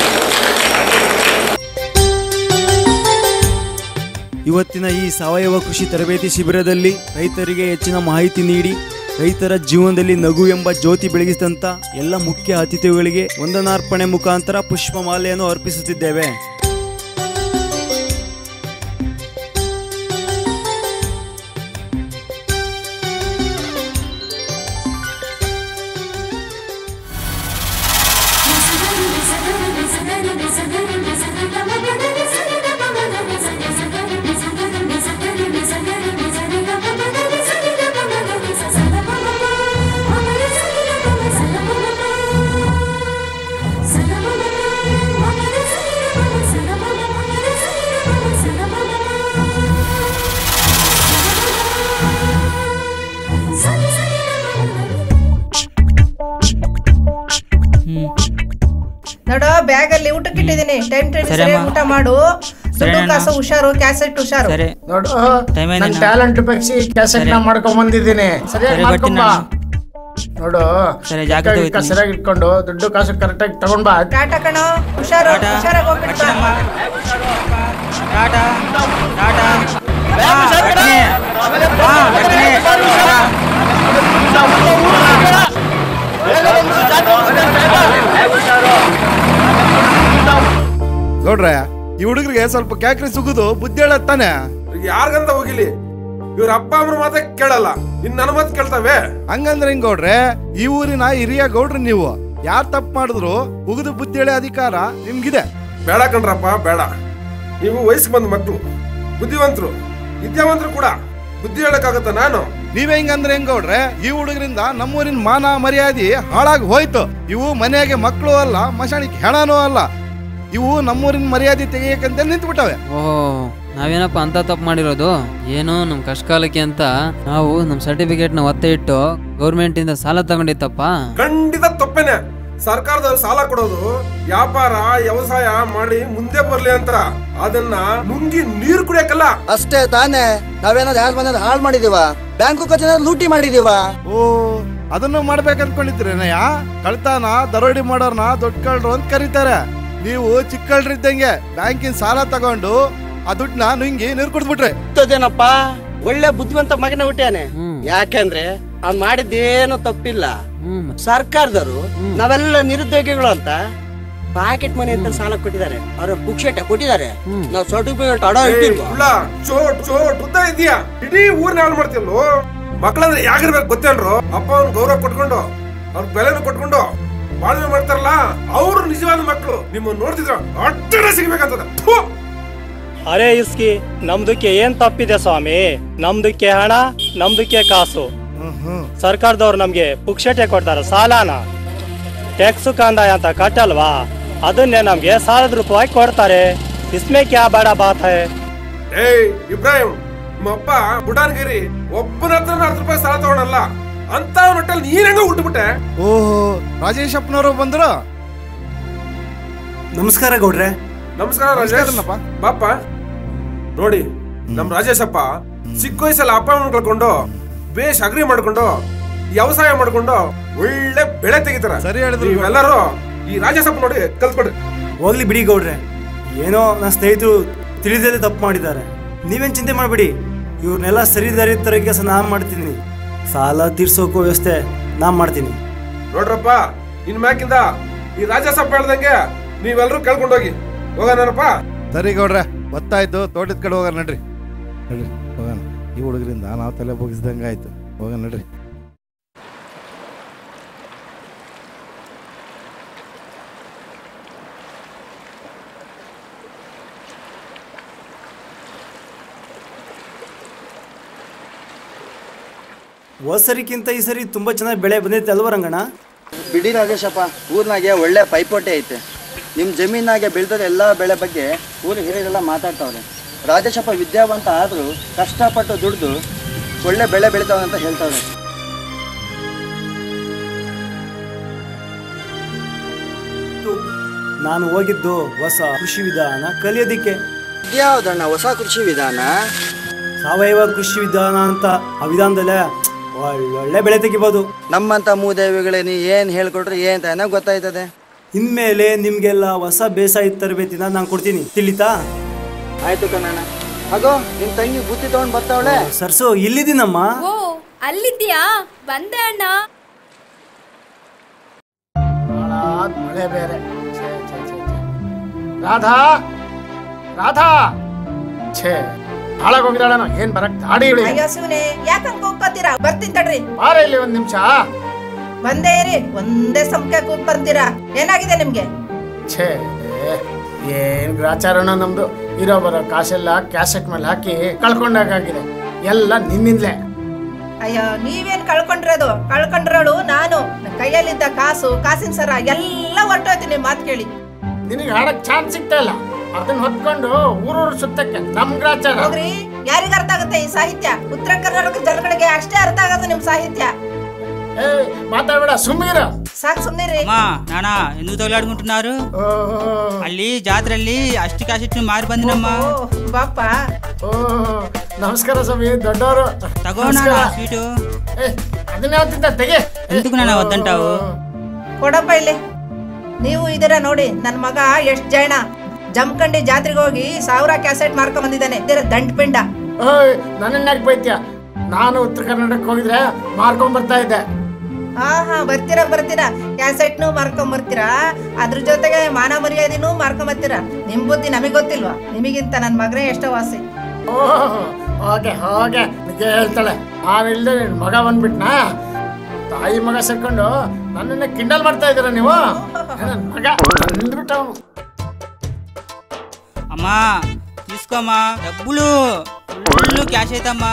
ಇವತ್ತಿನ ಈ ಸಾವಯವ ಕೃಷಿ ತರಬೇತಿ ಶಿಬಿರದಲ್ಲಿ ರೈತರಿಗೆ ಹೆಚ್ಚಿನ ಮಾಹಿತಿ ನೀಡಿ ರೈತರ ಜೀವನದಲ್ಲಿ ನಗು ಎಂಬ ಜ್ಯೋತಿ ಬೆಳಗಿಸಿದಂಥ ಎಲ್ಲ ಮುಖ್ಯ ಅತಿಥಿಗಳಿಗೆ ವಂದನಾರ್ಪಣೆ ಮುಖಾಂತರ ಪುಷ್ಪಮಾಲೆಯನ್ನು ಅರ್ಪಿಸುತ್ತಿದ್ದೇವೆ. ನೋಡು, ಬ್ಯಾಗ್ ಅಲ್ಲಿ ಊಟಕ್ಕೆ ಇಟ್ಟಿದ್ದೀನಿ. ಟೈಮ್ ಊಟ ಮಾಡು. ದುಡ್ಡು ಕಾಸು ಹುಷಾರು, ಕ್ಯಾಸೆಟ್ ಹುಷಾರು. ನೋಡು, ನನ್ನ ಟ್ಯಾಲೆಂಟ್ ಬೆಕ್ಸಿ ಕ್ಯಾಸೆಟ್ ನ ಮಾಡ್ಕೊಂಡ್ ಬಂದಿದ್ದೀನಿ. ಸರಿಯಾಗಿ ಮಾಡ್ಕೊಂಬ. ನೋಡು, ಸರಿಯಾಗಿ ಇಟ್ಕೊಂಡು ದುಡ್ಡು ಕಾಸು ಕರೆಕ್ಟ್ ಆಗಿ ತಗೊಂಡ್ ಬಾ. ಟಾಟಾ ಕಣೋ, ಹುಷಾರು, ಹುಷಾರಾಗಿ ಹೋಗ್ಬಿಟ್ಟು ಬಾ. ನೋಡ್ರೆ, ಈ ಹುಡುಗರಿಗೆ ಸ್ವಲ್ಪ ಕ್ಯಾಕ್ರಿ ಸುಗುದು ಬುದ್ಧಿ ಹೇಳತ್ತಾನೆ. ಯಾರ್ಗಂತ ಹೋಗಿಲಿ, ಇವ್ರ ಅಪ್ಪ ಅಮ್ಮನ ಮಾತೇ ಕೇಳಲ್ಲ, ಇನ್ ನನ್ನ ಮಾತು ಕೇಳ್ತಾವೆ. ಹಂಗಂದ್ರೆ ಹಿಂಗ್ ಗೌಡ್ರೆ, ಈ ಊರಿನ ಹಿರಿಯ ಗೌಡ್ರು ನೀವು. ಯಾರ್ ತಪ್ಪು ಮಾಡಿದ್ರು ಉಗಿದು ಬುದ್ಧಿ ಹೇಳೋ ಅಧಿಕಾರ ನಿಮ್ಗಿದೆ. ಬೇಡ ಕಣ್ರಪ್ಪ, ಬೇಡ. ನೀವು ವಯಸ್ಸಿಗೆ ಬಂದ ಮಕ್ಕಳು, ಬುದ್ಧಿವಂತರು, ವಿದ್ಯಾವಂತರು ಕೂಡ. ಬುದ್ಧಿ ಹೇಳಕ್ಕಾಗತ್ತ ನಾನು? ನೀವೇ ಹಿಂಗಂದ್ರೆ ಹೆಂಗ್ ಗೌಡ್ರೆ? ಈ ಹುಡುಗರಿಂದ ನಮ್ಮೂರಿನ ಮಾನ ಮರ್ಯಾದೆ ಹಾಳಾಗಿ ಹೋಯ್ತು. ಇವು ಮನೆಯಾಗೆ ಮಕ್ಕಳು ಅಲ್ಲ, ಮಶಾಣಿಗೆ ಹೆಣನೂ ಅಲ್ಲ. ಇವು ನಮ್ಮೂರಿನ ಮರ್ಯಾದೆ ತೆಗಿಯಕಂತ ನಿಂತು ಬಿಟ್ಟವೆ. ಓಹೋ, ನಾವೇನಪ್ಪ ಅಂತ ತಪ್ಪು ಮಾಡಿರೋದು? ಏನು ನಮ್ಮ ಕಷ್ಟಕಾಲಕ್ಕೆ ಅಂತ ನಾವು ನಮ್ಮ ಸರ್ಟಿಫಿಕೇಟ್ ನ ಒತ್ತೆ ಇಟ್ಟು ಗೌರ್ಮೆಂಟ್ ಇಂದ ಸಾಲ ತಗೊಂಡಿತ್ತಪ್ಪ. ಖಂಡಿತ ತಪ್ಪೇನೆ. ಸರ್ಕಾರದವ್ರು ಸಾಲ ಕೊಡೋದು ವ್ಯಾಪಾರ ವ್ಯವಸಾಯ ಮಾಡಿ ಮುಂದೆ ಬರ್ಲಿ ಅಂತ. ಅದನ್ನ ನುಂಗಿ ನೀರು ಕುಡಿಯಕ್ಕಲ್ಲ. ಅಷ್ಟೇ ತಾನೇ. ನಾವೇನಾದ್ರು ಯಾರು ಮನೆ ಹಾಳು ಮಾಡಿದೀವ? ಬ್ಯಾಂಕು ಖಜಾನೆ ಲೂಟಿ ಮಾಡಿದೀವ? ಓ, ಅದನ್ನು ಮಾಡ್ಬೇಕಂದ್ಕೊಂಡಿದ್ರೇನಯ್ಯ? ಕಳ್ತಾನ ದರೋಡಿ ಮಾಡೋರ್ನ ದೊಡ್ಡ ಕಳ್ರು ಅಂತ ಕರೀತಾರೆ. ನೀವು ಚಿಕ್ಕಳ್ರಿದ್ದಂಗೆ ಬ್ಯಾಂಕಿನ ಸಾಲ ತಗೊಂಡು ಆ ದುಡ್ಡನ್ನ ನುಂಗಿ ನೀರು ಕುಡಿದ್ಬಿಟ್ರೆ ಏನಪ್ಪ? ಒಳ್ಳೆ ಬುದ್ಧಿವಂತ ಮಗನ ಹುಟ್ಟ್ಯಾನೆ. ಯಾಕಂದ್ರೆ ಅವ್ನ್ ಮಾಡಿದ್ದೇನು ತಪ್ಪಿಲ್ಲ. ಸರ್ಕಾರದವರು ನಾವೆಲ್ಲ ನಿರುದ್ಯೋಗಿಗಳು ಅಂತ ಪಾಕೆಟ್ ಮನಿ ಅಂತ ಸಾಲ ಕೊಟ್ಟಿದ್ದಾರೆ. ಅವ್ರ ಬುಕ್ಶೆಟ್ ಕೊಟ್ಟಿದ್ದಾರೆ. ನಾವು ಸರ್ಟಿಫಿಕೇಟ್ ಅಡ ಇಟ್ಟಿಲ್ವಾ? ಇದೆಯಾ? ಇಡೀ ಊರ್ನ ಹಾಳು ಮಾಡ್ತಿಲ್ವೋ? ಮಕ್ಕಳಂದ್ರೆ ಯಾಗಿರ್ಬೇಕು ಗೊತ್ತೇನ್ರು? ಅಪ್ಪ ಅವ್ನ ಗೌರವ ಕೊಟ್ಕೊಂಡು ಅವ್ರ ಬೆಲೆನು ಕೊಟ್ಕೊಂಡು ಬಾಳ್ವೆ ಮಾಡ್ತಾರಲ್ಲ, ಅವ್ರು ನಿಜವಾದ ಮಕ್ಕಳು. ನಿಮ್ಮ ನೋಡ್ತಿದ್ರ ಅಡ್ಡ ಸಿಗ್ಬೇಕಂತದ. ಅರೆ ಇಸ್ಕಿ, ನಮ್ದಕ್ಕೆ ಏನ್ ತಪ್ಪಿದೆ ಸ್ವಾಮಿ? ನಮ್ದಕ್ಕೆ ಹಣ, ನಮ್ದಕ್ಕೆ ಕಾಸು. ಸರ್ಕಾರದವ್ರು ನಮ್ಗೆ ಪುಕ್ಷಟೆ ಕೊಡ್ತಾರ ಸಾಲನ. ಟ್ಯಾಕ್ಸ್ ಕಂದಾಯ ಅಂತ ಕಟ್ಟಲ್ವಾ? ಅದನ್ನೇ ನಮ್ಗೆ ಸಾಲದ ರೂಪವಾಗಿ ಕೊಡ್ತಾರೆ. ಇಸ್ಮೇ ಕ್ಯಾ ಬಡ ಬಾತ್ ಹೈ? ಏಯ್ ಇಬ್ರಾಹಿಂ, ನಿಮ್ಮಪ್ಪ ಬುಡಾನ್ಗಿರಿ ಒಬ್ಬನ ಹತ್ರ 10 ರೂಪಾಯಿ ಸಾಲ ತಗೊಳಲ್ಲ ಅಂತ ಹೊಟ್ಟೆಲ್ ನೀನ್ ಹೆಂಗ ಹುಟ್ಟುಬಿಟ್ಟೆ? ಓಹೋ, ರಾಜೇಶ್ ಅಪ್ಪನವರು ಬಂದ್ರು. ನಮಸ್ಕಾರ ಗೌಡ್ರೆ. ನಮಸ್ಕಾರ ರಾಜೇಶ್. ಬಾಪ ನೋಡಿ, ನಮ್ ರಾಜೇಶಪ್ಪ ಚಿಕ್ಕ ವಯಸ್ಸಲ್ಲಿ ಅಪ್ಪ ಅಮ್ಮನ ಕಳ್ಕೊಂಡು ಬೇಷ್ ಅಗ್ರಿ ಮಾಡ್ಕೊಂಡು ವ್ಯವಸಾಯ ಮಾಡ್ಕೊಂಡು ಒಳ್ಳೆ ಬೆಳೆ ತೆಗಿತಾರ. ಸರಿ ಹೇಳಿದ್ರು. ನೀವೆಲ್ಲರೂ ಈ ರಾಜೇಶಪ್ಪ ನೋಡಿ ಕಲ್ತ್ಕೊಡ್ರಿ. ಹೋಗ್ಲಿ ಬಿಡಿ ಗೌಡ್ರೆ, ಏನೋ ನನ್ನ ಸ್ನೇಹಿತರು ತಿಳಿದೇ ತಪ್ಪು ಮಾಡಿದ್ದಾರೆ. ನೀವೇನ್ ಚಿಂತೆ ಮಾಡ್ಬಿಡಿ, ಇವ್ರನ್ನೆಲ್ಲ ಸರಿ ದಾರಿ ತರ ಕೆಲಸ ನಾನ್ ಮಾಡ್ತೀನಿ. ಸಾಲ ತೀರ್ಸೋಕೋ ವ್ಯವಸ್ಥೆ ನಾನ್ ಮಾಡ್ತೀನಿ. ನೋಡ್ರಪ್ಪ, ಇನ್ ಮ್ಯಾಕಿಂದ ಈ ರಾಜೇಶಪ್ಪ ಹೇಳ್ದಂಗೆ ನೀವೆಲ್ಲರೂ ಕೇಳ್ಕೊಂಡೋಗಿ ಹೋಗೋಣಪ್ಪ. ಸರಿ ಗೌಡ್ರೆ, ಗೊತ್ತಾಯ್ತು. ತೋಟದ ಕಡೆ ಹೋಗೋಣ ನಡ್ರಿ. ಹೋಗೋಣ. ಈ ಹುಡುಗರಿಂದ ನಾವು ತಲೆ ಬಗ್ಗಿಸ್ದಂಗೆ ಆಯ್ತು. ಹೋಗೋಣ ನಡ್ರಿ. ಹೋದ ಸರಿಕ್ಕಿಂತ ಈ ಸರಿ ತುಂಬಾ ಚೆನ್ನಾಗಿ ಬೆಳೆ ಬಂದೈತೆ ಅಲ್ವ ರಂಗಣ್ಣ? ಬಿಡಿ ರಾಜೇಶಪ್ಪ, ಊರ್ನಾಗೆ ಒಳ್ಳೆ ಪೈಪೋಟಿ ಐತೆ. ನಿಮ್ಮ ಜಮೀನಾಗೆ ಬೆಳೆದ ಎಲ್ಲ ಬೆಳೆ ಬಗ್ಗೆ ಊರು ಹಿರಿಯರೆಲ್ಲ ಮಾತಾಡ್ತಾವ್ರೆ. ರಾಜೇಶಪ್ಪ ವಿದ್ಯಾವಂತ ಆದರೂ ಕಷ್ಟಪಟ್ಟು ದುಡ್ದು ಒಳ್ಳೆ ಬೆಳೆ ಬೆಳಿತಾವ ಅಂತ ಹೇಳ್ತಾವ್ರೆ. ನಾನು ಹೋಗಿದ್ದು ಹೊಸ ಕೃಷಿ ವಿಧಾನ ಕಲಿಯೋದಿಕ್ಕೆ. ಯಾವ್ದಣ್ಣ ಹೊಸ ಕೃಷಿ ವಿಧಾನ? ಸಾವಯವ ಕೃಷಿ ವಿಧಾನ ಅಂತ. ಆ ವಿಧಾನದಲ್ಲೇ ಒಳ್ಳೆ ಬೆಳೆ ತೆಗಿಬೋದು. ನಮ್ಮಂತ ಮೂದೇವಿಗಳೇ ನೀ ಏನ್ ಹೇಳ್ಕೊಟ್ರೆ ಏನ್ ತಾನೇ ಗೊತ್ತಾಯ್ತದೆ. ಇನ್ಮೇಲೆ ನಿಮ್ಗೆಲ್ಲ ಹೊಸ ಬೇಸಾಯ ತರಬೇತಿನ ನಾನು ಕೊಡ್ತೀನಿ, ತಿಳಿತಾ? ಆಯ್ತು ಕಣಣ್ಣ. ಹಾಗೋ ನಿಮ್ ತಂಗಿ ಬುತ್ತಿ ತಗೊಂಡ್ ಬರ್ತಾವಳೆ. ಸರ್ಸು ಇಲ್ಲಿದ್ದೀನಮ್ಮ. ಓ ಅಲ್ಲಿದ್ಯಾ? ಬಂದೆ ಅಣ್ಣ. ಮಳೆ ಬೇರೆ. ರಾಧಾ ರಾಧಾ ಛೇ ಹಾಳಾಗೋಗಿದ್ದಾಳೇನೋ. ಏನ್ ಬರಕ್ ದಾಡಿ ಇಳಿ. ಅಯ್ಯೋ ಶಿವನೇ, ಯಾಕಂಗ್ ಕೂಗ್ಬತ್ತೀರಾ? ಬರ್ತೀನಿ ತಡ್ರಿ. ಬಾರ ಇಲ್ಲಿ ಒಂದ್ ನಿಮಿಷ. ಬಂದೇ ಇರಿ, ಒಂದೇ ಸಮಕ್ಕೆ ಕೂಗ್ ಬರ್ತೀರಾ. ಏನಾಗಿದೆ ನಿಮ್ಗೆ? ಛೇ ಏನ್ ಗ್ರಾಚಾರಣ ನಮ್ದು. ಇರೋ ಬರೋ ಕಾಸೆಲ್ಲ ಕ್ಯಾಸೆಟ್ ಮೇಲೆ ಹಾಕಿ ಕಳ್ಕೊಂಡಾಗಿದೆ. ಎಲ್ಲ ನಿನ್ನಿಂದಲೇ. ಅಯ್ಯೋ ನೀವೇನ್ ಕಳ್ಕೊಂಡಿರೋಳು ನಾನು. ಕೈಯಲ್ಲಿದ್ದ ಕಾಸು, ಕಾಸಿನ ಸರ ಎಲ್ಲ ಹೊರಟೋಯ್ತು ನಿಮ್ ಮಾತು ಕೇಳಿ. ನಿನಗೆ ಹಾಡಕ್ ಚಾನ್ಸ್ ಸಿಗ್ತಾ ಇಲ್ಲ. ಅದನ್ನ ಹೊತ್ಕೊಂಡು ಊರೂರು ಸುತ್ತಕ್ಕೆ ನಮ್ ಗ್ರಾಚಾರ. ಹೋಗ್ರಿ, ಯಾರಿಗ ಅರ್ಥ ಆಗುತ್ತೆ ಈ ಸಾಹಿತ್ಯ? ಉತ್ತರ ಕರ್ನಾಟಕ ಜನಗಳಿಗೆ ಅಷ್ಟೇ ಅರ್ಥ ಆಗೋದು ನಿಮ್ ಸಾಹಿತ್ಯ. మాట్లాడ సుమీర సాక్ సుమీరే అమ్మా నానా ఎందుకు తగలాడుకుంటున్నారు? ಅಲ್ಲಿ ಜಾತ್ರೆಯಲ್ಲಿ ಅಷ್ಟು ಕ್ಯಾಸೆಟ್ ಮಾರಿ ಬಂದಿನಮ್ಮ. ಬಾಪ ನಮಸ್ಕಾರ ಸ್ವಾಮಿ, ದೊಡ್ಡವರು. ತಗೋಣ ಸ್ವೀಟು. ಅದನ್ನ ಯಾವತ್ತಿಂದ ತೆಗೆ. ఎందుకు ನಾನ ಒದ್ದಂಟಾವು? ಕೊಡಪ್ಪ ಇಲ್ಲಿ. ನೀವು ಇದರ ನೋಡಿ, ನನ್ನ ಮಗ ಎಷ್ಟು ಜೈನ ಜಮಖಂಡಿ ಜಾತ್ರೆಗೆ ಹೋಗಿ 1000 ಕ್ಯಾಸೆಟ್ ಮಾರ್ಕೊಂಡ್ ಬಂದಿದ್ದಾನೆ. ಇದರ ದಂಡ ಪಿಂಡ. ನನ್ನ ಬೈತ್ಯ. ನಾನು ಉತ್ತರ ಕರ್ನಾಟಕ ಹೋಗಿದ್ರೆ ಮಾರ್ಕೊಂಡ್ ಬರ್ತಾ ಇದ್ದೆ. ಹಾ ಬರ್ತೀರಾ ಕ್ಯಾಸೆಟ್ನು ಮಾರ್ಕೊಂಡ್ ಬರ್ತೀರಾ, ಅದ್ರ ಜೊತೆಗೆ ಮಾನ ಮರ್ಯಾದಿನೂ ಮಾರ್ಕೊಂಡ್ ಬರ್ತೀರಾ. ನಿಮ್ ಬುದ್ಧಿ ನಮಗ್ ಗೊತ್ತಿಲ್ವಾ? ನಿಮಗಿಂತ ನನ್ ಮಗನೇ ಎಷ್ಟೋ ವಾಸಿ. ಹಾಗೆ ಹಾಗೆ ನಿಜ ಹೇಳ್ತಾಳೆ. ನಾನಿಲ್ದೆ ನಿನ್ ಮಗ ಬಂದ್ಬಿಟ್ನಾ? ತಾಯಿ ಮಗ ಸೇರ್ಕೊಂಡು ನನ್ನನ್ನ ಕಿಂಡಲ್ ಮಾಡ್ತಾ ಇದ್ದೀರಾ ನೀವು? ನನ್ ಮಗ ಅಂದ್ಬಿಟ್ಟ. అమ్మా తీసుకోమ్మా, డబ్బులు ఫుల్ క్యాష్ అయితమ్మా.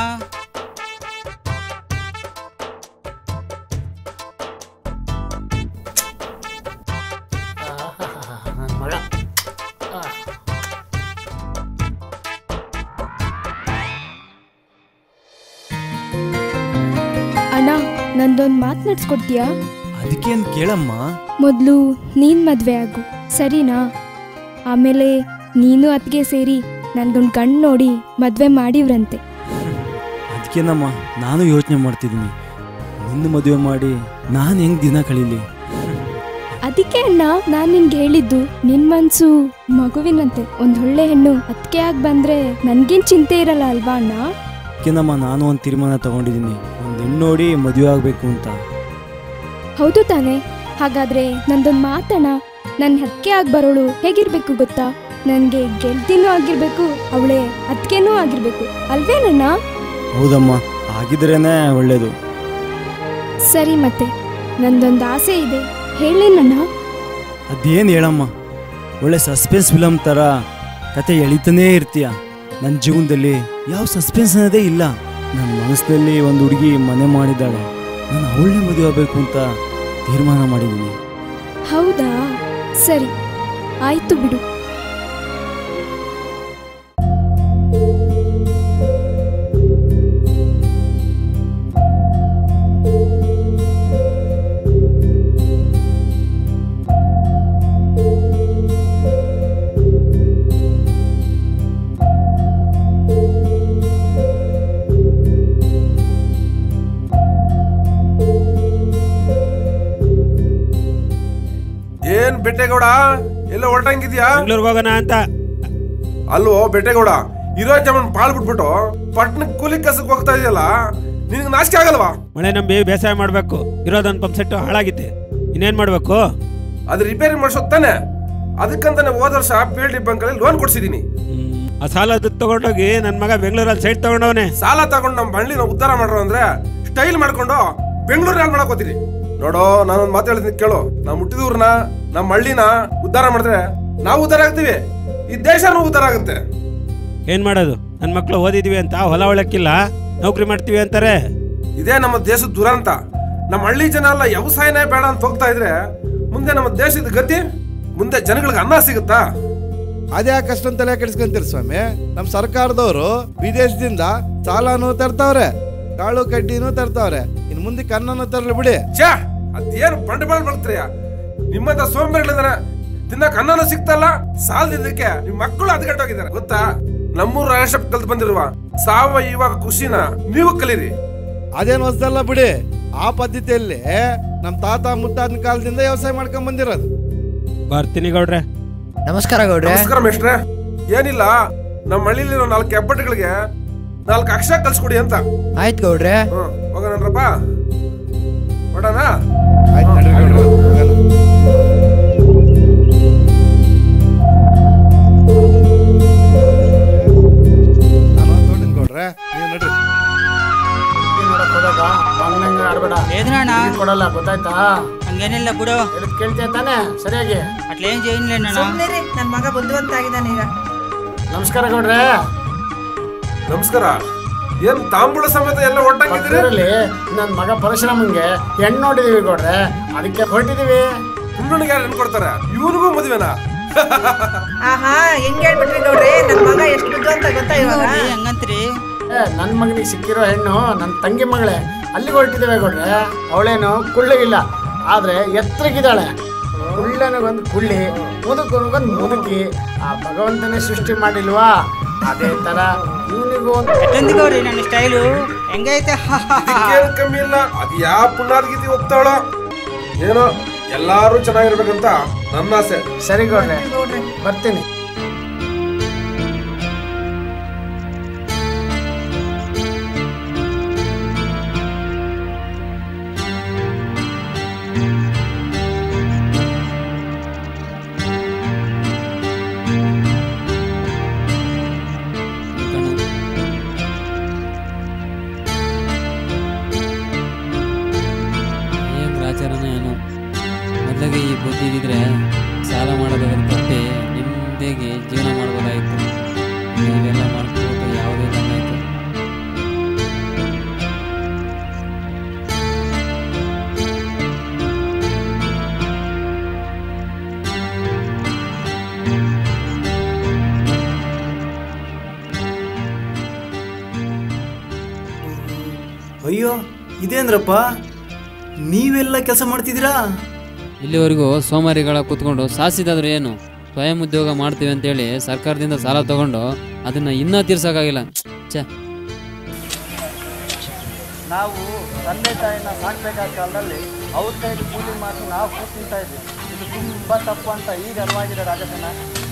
ಅಣ್ಣ ನಂದೊಂದು ಮಾತು ನಡ್ಸ್ಕೊಡ್ತೀಯಾ? ಅದಕ್ಕೇನು ಕೇಳಮ್ಮ. ಮೊದಲು ನೀನು ಮದುವೆ ಆಗು, ಸರಿನಾ? ಆಮೇಲೆ ನೀನು ಅತ್ತಿಗೆ ಸೇರಿ ನನ್ಗೊಂದು ಗಂಡು ನೋಡಿ ಮದುವೆ ಮಾಡಿವ್ರಂತೆ. ಅದಕ್ಕೇನಮ್ಮ ನಾನು ಯೋಚನೆ ಮಾಡ್ತಿದ್ದೀನಿ, ನಿನ್ನ ಮದುವೆ ಮಾಡಿ ನಾನು ಹೆಂಗೆ ದಿನ ಕಳೀಲಿ. ಅದಕ್ಕೆ ಅಣ್ಣ ನಾನು ನಿನ್ಗೆ ಹೇಳಿದ್ದು, ನಿನ್ನ ಮನಸ್ಸು ಮಗುವಿನಂತೆ. ಒಂದು ಒಳ್ಳೆ ಹೆಣ್ಣು ಅತ್ತಿಗೆ ಆಗಿ ಬಂದರೆ ನನಗೇನು ಚಿಂತೆ ಇರಲ್ಲ ಅಲ್ವಾ ಅಣ್ಣ? ಅದಕ್ಕೇನಮ್ಮ ನಾನು ಒಂದು ತೀರ್ಮಾನ ತಗೊಂಡಿದ್ದೀನಿ, ಒಂದು ಹೆಣ್ಣು ನೋಡಿ ಮದುವೆ ಆಗಬೇಕು ಅಂತ. ಹೌದು ತಾನೆ? ಹಾಗಾದರೆ ನಂದೊಂದು ಮಾತಣ್ಣ, ನನ್ನ ಅತ್ತಿಗೆ ಆಗಿ ಬರೋಳು ಹೇಗಿರಬೇಕು ಗೊತ್ತಾ? ನನಗೆ ಗೆಲ್ತಿನೂ ಆಗಿರಬೇಕು, ಅವಳೇ ಅತ್ತಿಗೆನೂ ಆಗಿರಬೇಕು, ಅಲ್ವೇನಣ್ಣ? ಹೌದಮ್ಮ, ಆಗಿದ್ರೇನೆ ಒಳ್ಳೇದು. ಸರಿ, ಮತ್ತೆ ನಂದೊಂದು ಆಸೆ ಇದೆ, ಹೇಳೇನಣ್ಣ? ಅದೇನು ಹೇಳಮ್ಮ, ಒಳ್ಳೆ ಸಸ್ಪೆನ್ಸ್ ಫಿಲಮ್ ಥರ ಕತೆ ಎಳಿತಾನೇ ಇರ್ತೀಯ. ನನ್ನ ಜೀವನದಲ್ಲಿ ಯಾವ ಸಸ್ಪೆನ್ಸ್ ಅನ್ನೋದೇ ಇಲ್ಲ. ನನ್ನ ಮನಸ್ಸಿನಲ್ಲಿ ಒಂದು ಹುಡುಗಿ ಮನೆ ಮಾಡಿದ್ದಾಳೆ, ನಾನು ಅವಳನ್ನೇ ಮದುವೆ ಆಗಬೇಕು ಅಂತ ತೀರ್ಮಾನ ಮಾಡಿದ್ದೀನಿ. ಹೌದಾ? ಸರಿ, ಆಯ್ತು ಬಿಡು. ಏನ್ ಬೆಟ್ಟೆಗೌಡ, ಎಲ್ಲ ಹೊರಟಂಗಿದ್ಯಾ? ಬೆಂಗಳೂರಿಗೆ ಹೋಗೋಣ ಅಂತ. ಅಲ್ವೋ ಬೆಟ್ಟೆಗೌಡ, ಇರೋ ಜಮನ್ ಪಾಲ್ ಬಿಟ್ಬಿಟ್ಟು ಪಟ್ನಕ್ಕೆ ಕೂಲಿ ಕಸಕ್ಕೆ ಹೋಗ್ತಾ ಇದೆಯಲ್ಲ, ನಿನಗೆ ನಾಚಿಕೆ ಆಗಲ್ವಾ? ಮಳೆ ನಂಬಿ ಬೇಸಾಯ ಮಾಡ್ಬೇಕು, ಇರೋದೊಂದು ಪಂಪ್ ಸೆಟ್ ಹಾಳಾಗಿತ್ತೆ, ಇನ್ನೇನ್ ಮಾಡ್ಬೇಕು? ಅದು ರಿಪೇರಿ ಮಾಡಿಸೋದ್ ತಾನೆ, ಅದಕ್ಕಂತಾನೆ ಹೋದ ವರ್ಷ PLD ಬ್ಯಾಂಕಲ್ಲಿ ಲೋನ್ ಕೊಡ್ಸಿದೀನಿ. ಆ ಸಾಲ ತಗೊಂಡೋಗಿ ನನ್ನ ಮಗ ಬೆಂಗಳೂರಲ್ಲಿ ಸೈಟ್ ತಗೊಂಡವನೆ. ಸಾಲ ತಗೊಂಡು ನಮ್ಮ ಹಳ್ಳಿನ ಉದ್ಧಾರ ಮಾಡ್ರು ಅಂದ್ರೆ ಸ್ಟೈಲ್ ಮಾಡ್ಕೊಂಡು ಬೆಂಗಳೂರಲ್ಲಿ ಮಾಡಕ್ ಹೋಗ್ತೀನಿ. ನೋಡೋ, ನಾನೊಂದು ಮಾತು ಹೇಳ್ತೀನಿ ಕೇಳು. ನಾವು ಹುಟ್ಟಿದೂರ್ನ, ನಮ್ಮ ಹಳ್ಳಿನ ಉದ್ಧಾರ ಮಾಡಿದ್ರೆ ನಾವು ಉದ್ಧಾರ ಆಗ್ತೀವಿ, ಈ ದೇಶನೂ ಉದ್ಧಾರ ಆಗುತ್ತೆ. ಏನ್ ಮಾಡೋದು? ನನ್ನ ಮಕ್ಳು ಓದಿದ್ವಿ ಅಂತ ಹೊಲ ಒಳಕ್ಕಿಲ್ಲ, ನೌಕರಿ ಮಾಡ್ತೀವಿ ಅಂತಾರೆ. ಇದೇ ನಮ್ಮ ದೇಶದ ದುರಂತ. ನಮ್ಮ ಹಳ್ಳಿ ಜನ ಎಲ್ಲ ವ್ಯವಸಾಯನೇ ಬೇಡ ಅಂತ ಹೋಗ್ತಾ ಇದ್ರೆ ಮುಂದೆ ನಮ್ಮ ದೇಶದ ಗತಿ, ಮುಂದೆ ಜನಗಳಿಗೆ ಅನ್ನ ಸಿಗುತ್ತಾ? ಅದ್ಯಾಕೆ ಅಷ್ಟೊಂದು ತಲೆ ಕೆಡಿಸ್ಕೊಂತೀರಿ ಸ್ವಾಮಿ? ನಮ್ಮ ಸರ್ಕಾರದವರು ವಿದೇಶದಿಂದ ಸಾಲನೂ ತರ್ತಾವ್ರೆ, ಕಾಳು ಕಡ್ಡಿನೂ ತರ್ತಾವ್ರೆ, ಇನ್ ಮುಂದೆ ಅನ್ನನೂ ತರಲಿ ಬಿಡಿ. ಅದೇನು ಬಂಡವಾಳ ಮಾಡ್ತೀಯ? ನಿಮ್ಮಂತ ಸೋಂಬೇರಿಗಳಿಂದ ತಿನ್ನಕ್ ಅನ್ನನೂ ಸಿಗ್ತಲ್ಲ, ಸಾಲದಿದ್ದಕ್ಕೆ ನಿಮ್ ಮಕ್ಕಳು ಹದಗೆಟ್ಟೋಗಿದ್ದಾರೆ ಗೊತ್ತಾ? ನಮ್ಮೂರು ರಾಜೇಶಪ್ಪ ಕಲ್ತು ಬಂದಿರುವ ಸಾವಯವ ಕೃಷಿನ ನೀವು ಕಲೀರಿ. ಅದೇನು ಹೊಸದಲ್ಲ ಬಿಡಿ. ಆ ಪದ್ಧತಿಯಲ್ಲಿ ನಮ್ ತಾತ ಮುತ್ತಾದನ ಕಾಲದಿಂದ ವ್ಯವಸಾಯ ಮಾಡ್ಕೊಂಡ್ ಬಂದಿರೋದು. ಬರ್ತೀನಿ ಗೌಡ್ರೆ. ನಮಸ್ಕಾರ ಗೌಡ್ರೆ. ನಮಸ್ಕಾರ ಮೇಷ್ಟ್ರೆ. ಏನಿಲ್ಲ, ನಮ್ಮ ಹಳ್ಳಿಲಿರೋ 4 ಹೆಬ್ಬಟ್ಟುಗಳಿಗೆ 4 ಅಕ್ಷರ ಕಲ್ಸ್ಕೊಡಿ ಅಂತ. ಆಯ್ತು ಗೌಡ್ರೆ. ಹೋಗೋಣಪ್ಪ, ನೋಡೋಣ. ಗೌಡ್ರೆ ನೀವು ನಡ್ರಿ. ಕೊಡಲ್ಲ ಗೊತ್ತಾಯ್ತಾ? ಹಂಗೇನಿಲ್ಲ ಬಿಡು. ಕೇಳ್ತೀಯ ತಾನೆ ಸರಿಯಾಗಿ? ಅಟ್ಲೇನ್ ಏನಿಲ್ಲ. ಸುಮ್ನಿರಿ, ನನ್ ಮಗ ಬುದ್ಧಿವಂತ ಆಗಿದ್ದಾನೆ ಈಗ. ನಮಸ್ಕಾರ ಗೌಡ್ರೆ. ನಮಸ್ಕಾರ. ಏನ್ ತಾಂಬೂಲ ಸಮೇತ ಎಲ್ಲ ಒಟ್ಟಾಗಿದ್ದೀರಿ? ನನ್ ಮಗ ಪರಶುರಾಮಂಗೆ ಹೆಣ್ಣು ನೋಡಿದೀವಿ ಗೌಡ್ರೆ, ಅದಕ್ಕೆ ಹೊರಟಿದೀವಿ. ಹುಣ್ಣುಣಿಗೆ ಯಾರು ಹೆಣ್ಣು ಕೊಡ್ತಾರೆ? ಇವನಿಗೂ ಮದುವೆನಾ? ಆಹಾ, ಹೆಂಗ್ ಹೇಳ್ಬಿಟ್ರಿ ಗೌಡ್ರೆ, ನನ್ ಮಗ ಎಷ್ಟು ಬುದ್ಧಿವಂತ ಗೊತ್ತಾ ಇವಾಗ? ಹಂಗಂತ್ರಿ? ನನ್ ಮಗನಿಗೆ ಸಿಕ್ಕಿರೋ ಹೆಣ್ಣು ನನ್ ತಂಗಿ ಮಗಳೇ, ಅಲ್ಲಿಗೆ ಹೊರಟಿದ್ದೇವೆ ಗೌಡ್ರೆ. ಅವಳೇನು ಕುಳ್ಳಗಿಲ್ಲ, ಆದ್ರೆ ಎತ್ತರಗಿದ್ದಾಳೆ. ಕುಳ್ಳನಿಗೊಂದು ಕುಳ್ಳಿ, ಮುದುಕನಿಗೊಂದು ಮುದುಕಿ. ಆ ಭಗವಂತನೇ ಸೃಷ್ಟಿ ಮಾಡಿಲ್ವಾ? ಅದೇ ತರ ಇವನಿಗೂ ಎಷ್ಟೊಂದಿಗವ್ರಿ ನನ್ನ ಸ್ಟೈಲು ಹೆಂಗೈತೆ? ಕಮ್ಮಿ ಇಲ್ಲ. ಅದು ಯಾವ ಪುಣ್ಯಾದ್ಗೀತಿ ಹೋಗ್ತಾಳ ಏನೋ. ಎಲ್ಲಾರು ಚೆನ್ನಾಗಿರ್ಬೇಕಂತ ನನ್ನ ಆಸೆ. ಸರಿ ಗೌಡ್ರೆ, ಬರ್ತೀನಿ. ಮೊದಲಿಗೆ ಈ ಬುದ್ಧಿ ಇದ್ದಿದ್ರೆ ಸಾಲ ಮಾಡೋದಾದ್ರೆ ತಪ್ಪಿ ನಿಮ್ಮದೇಗೆ ಜೀವನ ಮಾಡ್ಬೋದಾಯಿತು. ನೀವೆಲ್ಲ ಮಾಡ್ಕೋಬೇಕು, ಯಾವುದೇ ಬಂದಾಯ್ತು. ಅಯ್ಯೋ, ಇದೇಂದ್ರಪ್ಪ ನೀವೆಲ್ಲ ಕೆಲಸ ಮಾಡ್ತಿದ್ದೀರಾ? ಇಲ್ಲಿವರೆಗೂ ಸೋಮಾರಿಗಳ ಕೂತ್ಕೊಂಡು ಸಾಸಿದಾದ್ರು ಏನು, ಸ್ವಯಂ ಉದ್ಯೋಗ ಮಾಡ್ತೀವಿ ಅಂತೇಳಿ ಸರ್ಕಾರದಿಂದ ಸಾಲ ತಗೊಂಡು ಅದನ್ನ ಇನ್ನೂ ತೀರ್ಸೋಕ್ಕಾಗಿಲ್ಲ. ಛೇ, ನಾವು ತಂದೆ ತಾಯಿನ ಸಾಕ್ಬೇಕಾದ ಕಾಲದಲ್ಲಿ ಅವ್ರ ಕೈಲಿ ಕೂಲಿ ಮಾಡಿ ನಾವು ಕೂತ್ ತಿಂತಾ ಇದ್ವಿ. ಇದು ತುಂಬಾ ತಪ್ಪು ಅಂತ ಈಗ ಅರಿವಾಗಿದೆ ರಾಜಸೇನ.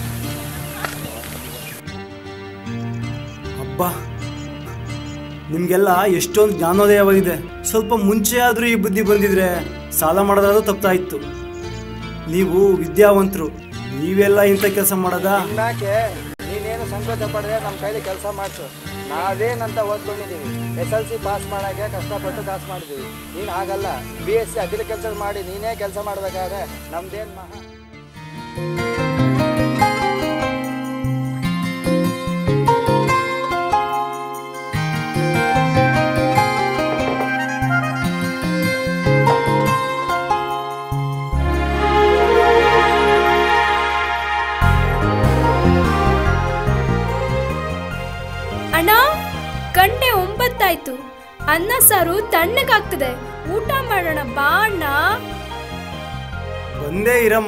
ಅಬ್ಬಾ, ನಿಮಗೆಲ್ಲ ಎಷ್ಟೊಂದು ಜ್ಞಾನೋದಯವಾಗಿದೆ. ಸ್ವಲ್ಪ ಮುಂಚೆ ಆದರೂ ಈ ಬುದ್ಧಿ ಬಂದಿದ್ರೆ ಸಾಲ ಮಾಡೋದಾದ್ರೂ ತಪ್ಪಾಯಿತು. ನೀವು ವಿದ್ಯಾವಂತರು, ನೀವೆಲ್ಲ ಇಂಥ ಕೆಲಸ ಮಾಡೋದಾ? ನೀನೇನು ಸಂಕೋಚ ಪಡೆದ್ರೆ ನಮ್ಮ ಕೈಲಿ ಕೆಲಸ ಮಾಡಿಸು. ನಾವೇನಂತ ಓದ್ಕೊಂಡಿದ್ದೀವಿ, SLC ಪಾಸ್ ಮಾಡೋಕ್ಕೆ ಕಷ್ಟಪಟ್ಟು ಕಾಸು ಮಾಡಿದ್ದೀವಿ. ನೀನು ಹಾಗಲ್ಲ, BSc ಅಗ್ರಿಕಲ್ಚರ್ ಮಾಡಿ ನೀನೇ ಕೆಲಸ ಮಾಡಬೇಕಾದ್ರೆ ನಮ್ದೇನು ಮಹಾ. ಅಣ್ಣ, ಗಂಟೆ 9 ಆಯ್ತು. ಅನ್ನ ಸಾರು ತಣ್ಣಗಾಗ್ತದೆ, ಊಟ ಮಾಡೋಣ ಬಾ ಅಣ್ಣ. ಬಂದೇ ಇರಮ್ಮ.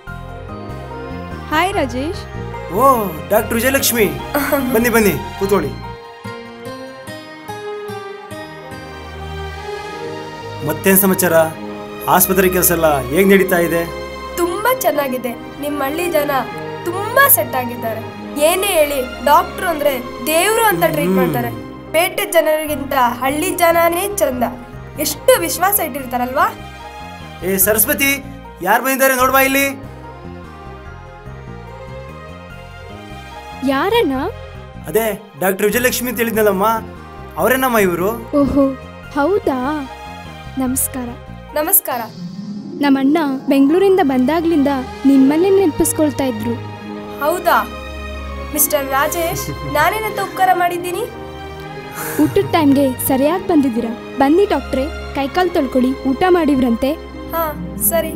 ಹಾಯ್ ರಾಜೇಶ್. ಓ, ಡಾಕ್ಟರ್ ವಿಜಯಲಕ್ಷ್ಮಿ, ಬನ್ನಿ ಬನ್ನಿ ಕೂತ್ಕೊಳ್ಳಿ. ಮತ್ತೇನ್ ಸಮಾಚಾರ? ಆಸ್ಪತ್ರೆ ಕೆಲಸ ಎಲ್ಲ ಹೇಗ್ ನಡೀತಾ ಇದೆ? ತುಂಬಾ ಚೆನ್ನಾಗಿದೆ. ನಿಮ್ಮ ಹಳ್ಳಿ ಜನ ತುಂಬಾ ಸೆಟ್ ಆಗಿದ್ದಾರೆ. ಏನೇ ಹೇಳಿ, ಡಾಕ್ಟ್ರು ಅಂದ್ರೆ ದೇವ್ರು ಅಂತ ಟ್ರೀಟ್ ಮಾಡ್ತಾರೆ. ಪೇಟೆ ಜನರಿಗಿಂತ ಹಳ್ಳಿ ಜನನೇ ಚಂದ. ಎಷ್ಟು ವಿಶ್ವಾಸ ಇಟ್ಟಿರ್ತಾರಲ್ವಾ? ಏ ಸರಸ್ವತಿ, ಯಾರು ಬಂದಿದ್ದಾರೆ ನೋಡ್ಬಾ ಇಲ್ಲಿ. ಯಾರಣ್ಣ? ಅದೇ ಡಾಕ್ಟರ್ ವಿಜಯಲಕ್ಷ್ಮಿ ಅಂತ ಹೇಳಿದ್ನಲ್ಲಮ್ಮ, ಅವರೇನಮ್ಮ ಇವರು? ಓಹೋ, ಹೌದಾ? ನಮಸ್ಕಾರ. ನಮಸ್ಕಾರ. ನಮ್ಮಣ್ಣ ಬೆಂಗಳೂರಿಂದ ಬಂದಾಗ್ಲಿಂದ ನಿಮ್ಮನ್ನೇ ನೆನಪಿಸ್ಕೊಳ್ತಾ ಇದ್ರು. ಹೌದಾ ಮಿಸ್ಟರ್ ರಾಜೇಶ್, ನಾನೇನಂತ ಉಪಕಾರ ಮಾಡಿದ್ದೀನಿ? ಊಟದ ಟೈಮ್ಗೆ ಸರಿಯಾಗಿ ಬಂದಿದ್ದೀರಾ. ಬನ್ನಿ ಡಾಕ್ಟ್ರೆ, ಕೈಕಾಲು ತೊಳ್ಕೊಳ್ಳಿ, ಊಟ ಮಾಡಿವ್ರಂತೆ. ಹಾ ಸರಿ.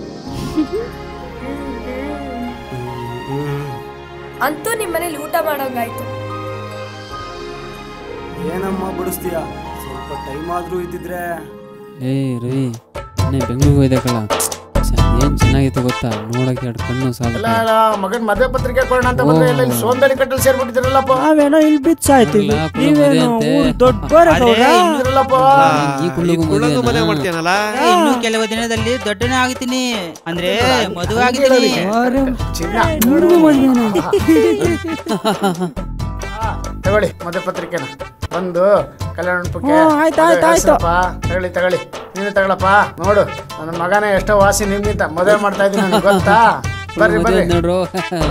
ಅಂತೂ ನಿಮ್ಮನೇಲಿ ಊಟ ಮಾಡೋಂಗಾಯ್ತು. ಏನಮ್ಮ ಬಡಿಸ್ತೀಯಾ? ಸ್ವಲ್ಪ ಟೈಮ್ ಆದ್ರೂ ಇದ್ದಿದ್ರೆ. ಏ ರವಿ, ಬೆಂಗಳೂರಿಗೆ ಹೋಯ್ದೆ ಕಳ, ಏನ್ ಚೆನ್ನಾಗಿತ್ತು ಗೊತ್ತಾ, ನೋಡಕ್ಕೆ ಎರಡು ಕಣ್ಣು ಸಾಲ. ಮಗನ್ ಮದುವೆ ಪತ್ರಿಕೆ ಕೊಡೋಣ ಅಂತ ಬಂದ್ರೆ ಎಲ್ಲ ಇಲ್ಲಿ ಸೋಂದರಿ ಕಟ್ಟಲ್ ಸೇರ್ಬಿಟ್ಟಿದ್ರಲ್ಲಪ್ಪ. ನಾವೇನೋ ಇಲ್ಲಿ ಬಿಚ್ಚ ಆಯ್ತು, ನೀವೇನೋ ಊರು ದೊಡ್ಡ ಇನ್ನು ಕೆಲವು ದಿನದಲ್ಲಿ ದೊಡ್ಡನೇ ಆಗ್ತೀನಿ, ಅಂದ್ರೆ ಮದುವೆ ಆಗಿದ್ದೀನಿ. ತಗೊಳ್ಳಿ ಮದುವೆ ಪತ್ರಿಕೆನ ಬಂದು ಕಲ್ಯಾಣ ಮಂಟಪಕ್ಕೆ. ಆಯ್ತು. ತಗೊಳ್ಳಿ ನೀನು ತಗೊಳಪ್ಪ. ನೋಡು ನನ್ನ ಮಗನೇ ಎಷ್ಟೋ ವಾಸಿ ನಿಮ್ಗಿಂತ ಮದುವೆ ಮಾಡ್ತಾ ಇದ್ದೀನಿ ನನಗೆ ಗೊತ್ತಾ. ಬರ್ರಿ ನೋಡ್ರು.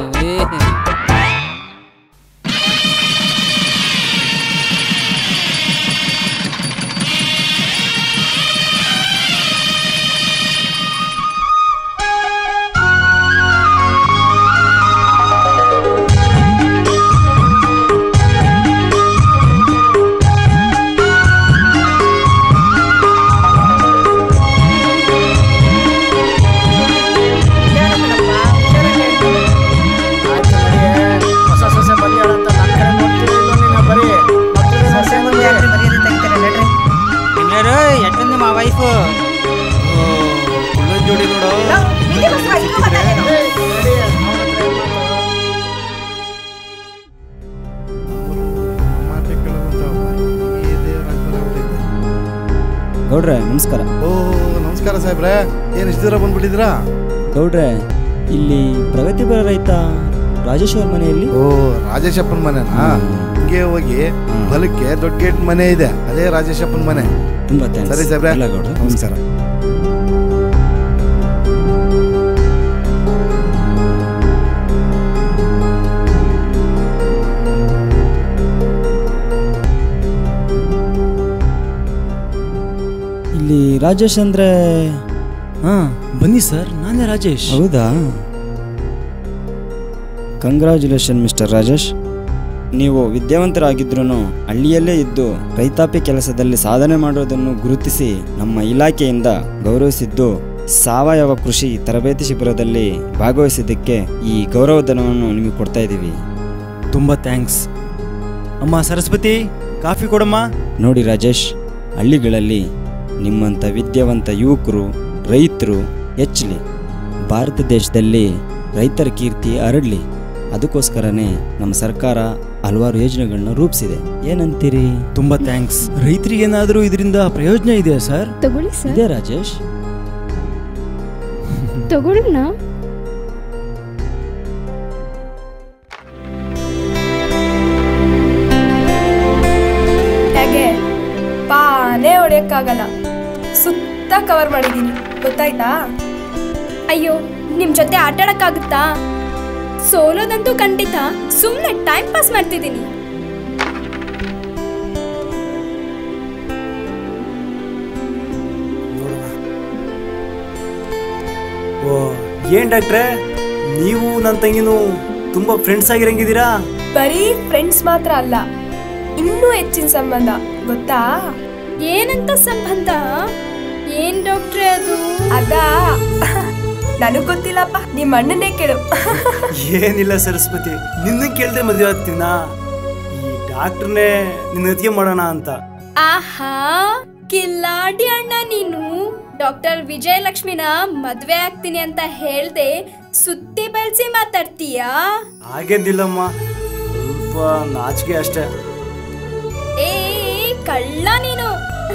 ಗೌಡ್ರೆ ನಮಸ್ಕಾರ. ಓ ನಮಸ್ಕಾರ ಸಾಹೇಬ್ರೆ, ಏನು ಇಷ್ಟು ದೂರ ಬಂದ್ಬಿಟ್ಟಿದ್ರಾ? ಗೌಡ್ರೆ ಇಲ್ಲಿ ಪ್ರಗತಿಪರ ರೈತ ರಾಜೇಶ್ ಅವ್ರ ಮನೆಯಲ್ಲಿ. ಓ ರಾಜೇಶಪ್ಪನ ಮನೆನಾ? ಹಿಂಗೆ ಹೋಗಿ ಬಲಕ್ಕೆ ದೊಡ್ಡ ಗೇಟ್ ಮನೆ ಇದೆ, ಅದೇ ರಾಜೇಶಪ್ಪನ ಮನೆ. ತುಂಬಾ ಥ್ಯಾಂಕ್ಸ್. ಸರಿ ಸಾಹೇಬ್ರೆ, ನಮಸ್ಕಾರ. ಇಲ್ಲಿ ರಾಜೇಶ್ ಅಂದ್ರೆ ಬನ್ನಿ ಸರ್, ನಾನೇ ರಾಜೇಶ್. ಹೌದಾ? Congratulation mister Rajesh. ನೀವು ವಿದ್ಯಾವಂತರಾಗಿದ್ರೂ ಹಳ್ಳಿಯಲ್ಲೇ ಇದ್ದು ರೈತಾಪಿ ಕೆಲಸದಲ್ಲಿ ಸಾಧನೆ ಮಾಡೋದನ್ನು ಗುರುತಿಸಿ ನಮ್ಮ ಇಲಾಖೆಯಿಂದ ಗೌರವಿಸಿದ್ದು, ಸಾವಯವ ಕೃಷಿ ತರಬೇತಿ ಶಿಬಿರದಲ್ಲಿ ಭಾಗವಹಿಸಿದ್ದಕ್ಕೆ ಈ ಗೌರವಧನವನ್ನು ನಿಮಗೆ ಕೊಡ್ತಾ ಇದ್ದೀವಿ. ತುಂಬ ಥ್ಯಾಂಕ್ಸ್. ಅಮ್ಮ ಸರಸ್ವತಿ, ಕಾಫಿ ಕೊಡಮ್ಮ. ನೋಡಿ ರಾಜೇಶ್, ಹಳ್ಳಿಗಳಲ್ಲಿ ನಿಮ್ಮಂಥ ವಿದ್ಯಾವಂತ ಯುವಕರು ರೈತರು ಹೆಚ್ಚಲಿ, ಭಾರತ ದೇಶದಲ್ಲಿ ರೈತರ ಕೀರ್ತಿ ಹರಡಲಿ. ಅದಕ್ಕೋಸ್ಕರನೇ ನಮ್ಮ ಸರ್ಕಾರ ಹಲವಾರು ಯೋಜನೆಗಳನ್ನ ರೂಪಿಸಿದೆ. ಏನಂತೀರಿ? ತುಂಬ ಥ್ಯಾಂಕ್ಸ್. ರೈತರಿಗೇನಾದರೂ ಇದರಿಂದ ಪ್ರಯೋಜನ ಇದೆಯಾ ಸರ್? ತಗೊಳ್ಳಿ ಸರ್. ಇದೆ ರಾಜೇಶ್, ತಗೊಳ್ಳೋಣ. ಹೇಗೆ ಪಾನೇ ಹೊಡೆಯಕ್ಕಾಗಲ್ಲ, ಸುತ್ತ ಕವರ್ ಮಾಡಿದೀನಿ, ಗೊತ್ತಾಯ್ತಾ? ಅಯ್ಯೋ, ನಿಮ್ ಜೊತೆ ಆಟ ಆಡಕ್ಕಾಗುತ್ತಾ? ಸೋಲೋದಂತೂ ಖಂಡಿತ, ಸುಮ್ಮನೆ ಟೈಮ್ ಪಾಸ್ ಮಾಡ್ತಿದ್ದೀನಿ. ಓ ಏನ್ ಡಾಕ್ಟ್ರೆ, ನೀವು ನನ್ನ ತಂಗಿನೂ ತುಂಬಾ ಫ್ರೆಂಡ್ಸ್ ಆಗಿರಂಗಿದ್ದೀರಾ? ಬರೀ ಫ್ರೆಂಡ್ಸ್ ಮಾತ್ರ ಅಲ್ಲ, ಇನ್ನೂ ಹೆಚ್ಚಿನ ಸಂಬಂಧ, ಗೊತ್ತಾ? ಏನಂತ ಸಂಬಂಧ? ಏನ್ ಡಾಕ್ಟ್ರೆ ಅದು? ಅದಾ ನನಗ್ ಗೊತ್ತಿಲ್ಲಪ್ಪ, ನಿಮ್ಮ ಅಣ್ಣನೇ ಕೇಳು. ಏನಿಲ್ಲ ಸರಸ್ವತಿ, ನಿನ್ನ ಕೇಳ್ದೆ ಮದುವೆ ಆಗ್ತೀನಾ? ಈ ಡಾಕ್ಟರ್ನೇ ನಿನ್ನ ಅತಿಗೆ ಮಾಡೋಣ ಅಂತ. ಆಹಾ, ಕಿಲ್ಲಾಡಿ ಅಣ್ಣ ನೀನು. ಡಾಕ್ಟರ್ ವಿಜಯಲಕ್ಷ್ಮಿನ ಮದ್ವೆ ಆಗ್ತೀನಿ ಅಂತ ಹೇಳ್ದೆ ಸುತ್ತಿ ಬಳಸಿ ಮಾತಾಡ್ತೀಯಾ? ಹಾಗೇನಿಲ್ಲಮ್ಮ, ಸ್ವಲ್ಪ ನಾಚಿಕೆ ಅಷ್ಟೇ. ಏ ಕಳ್ಳ ನೀನು.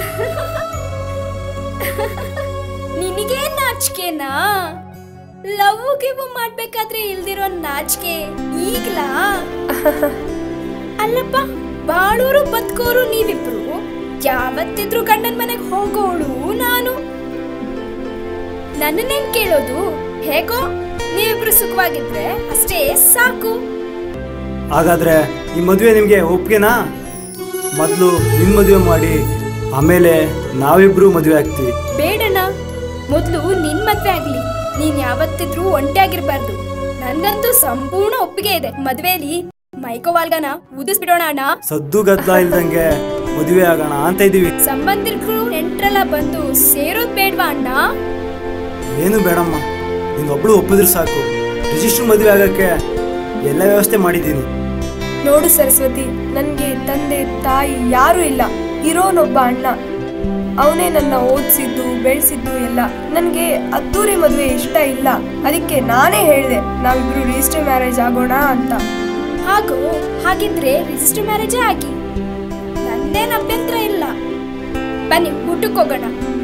ನಿನಗೆ ನಾಚಿಕೆನಾ? ಲವ್ ಗಿವ್ ಮಾಡ್ಬೇಕಾದ್ರೆ ಇಲ್ದಿರೋ ನಾಚಿಕೆ ಈಗ್ಲಾ? ಅಲ್ಲಪ್ಪ, ಬಾಳೂರು ಬದುಕೋರು ನೀವಿಬ್ರು, ಯಾವತ್ತಿದ್ರು ಗಂಡನ ಮನೆಗೆ ಹೋಗೋಳು ನಾನು. ನನ್ನನ್ನೇನ್ ಕೇಳೋದು? ಹೇಗೋ ನೀವಿಬ್ರು ಸುಖವಾಗಿದ್ರೆ ಅಷ್ಟೇ ಸಾಕು. ಹಾಗಾದ್ರೆ ಈ ಮದುವೆ ನಿಮ್ಗೆ ಒಪ್ಗೆನಾ? ಮೊದಲು ನಿನ್ ಮದುವೆ ಮಾಡಿ ಆಮೇಲೆ ನಾವಿಬ್ರು ಮದುವೆ ಆಗ್ತೀವಿ. ಬೇಡಣ್ಣ, ಮೊದ್ಲು ನಿನ್ ಮದ್ವೆ ಆಗ್ಲಿ. ನೀನ್ ಯಾವತ್ತಿದ್ರು ಒಂಟಿಯಾಗಿರ್ಬಾರ್ದು. ನನ್ಗಂತೂ ಸಂಪೂರ್ಣ ಒಪ್ಪಿಗೆ ಇದೆ. ಮದ್ವೆಲಿ ಮೈಕೋವಾಲ್ಗನ ಉದಿಸ್ಬಿಡೋಣ ಅಣ್ಣ. ಸದ್ದು ಗದ್ದಲ ಇಲ್ದಂಗೆ ಮದುವೆ ಆಗೋಣ ಅಂತ ಇದೀವಿ. ಸಂಬಂಧಿಕರು ನೆಂಟ್ರೆಲ್ಲ ಬಂದು ಸೇರೋದ್ ಬೇಡ್ವಾ ಅಣ್ಣ? ಏನು ಬೇಡಮ್ಮ, ನಿನ್ನೊಬ್ಳು ಒಪ್ಪಿದ್ರೆ ಸಾಕು. ರಿಜಿಸ್ಟರ್ ಮದುವೆ ಆಗಕ್ಕೆ ಎಲ್ಲ ವ್ಯವಸ್ಥೆ ಮಾಡಿದ್ದೀನಿ. ನೋಡು ಸರಸ್ವತಿ, ನನ್ಗೆ ತಂದೆ ತಾಯಿ ಯಾರು ಇಲ್ಲ, ಇರೋನೊಬ್ಬ ಅಣ್ಣ. ಅವನೇ ನನ್ನ ಓದಿಸಿದ್ದು ಬೆಳೆಸಿದ್ದು ಎಲ್ಲ. ನನಗೆ ಅದ್ದೂರಿ ಮದುವೆ ಇಷ್ಟ ಇಲ್ಲ, ಅದಕ್ಕೆ ನಾನೇ ಹೇಳಿದೆ ನಾವಿಬ್ರು ರಿಜಿಸ್ಟರ್ ಮ್ಯಾರೇಜ್ ಆಗೋಣ ಅಂತ. ಹಾಗಿದ್ರೆ ರಿಜಿಸ್ಟರ್ ಮ್ಯಾರೇಜೇ ಆಗಿ, ನಂದೇನು ಅಭ್ಯಂತರ ಇಲ್ಲ. ಬನ್ನಿ ಊಟಕ್ಕೆ ಹೋಗೋಣ.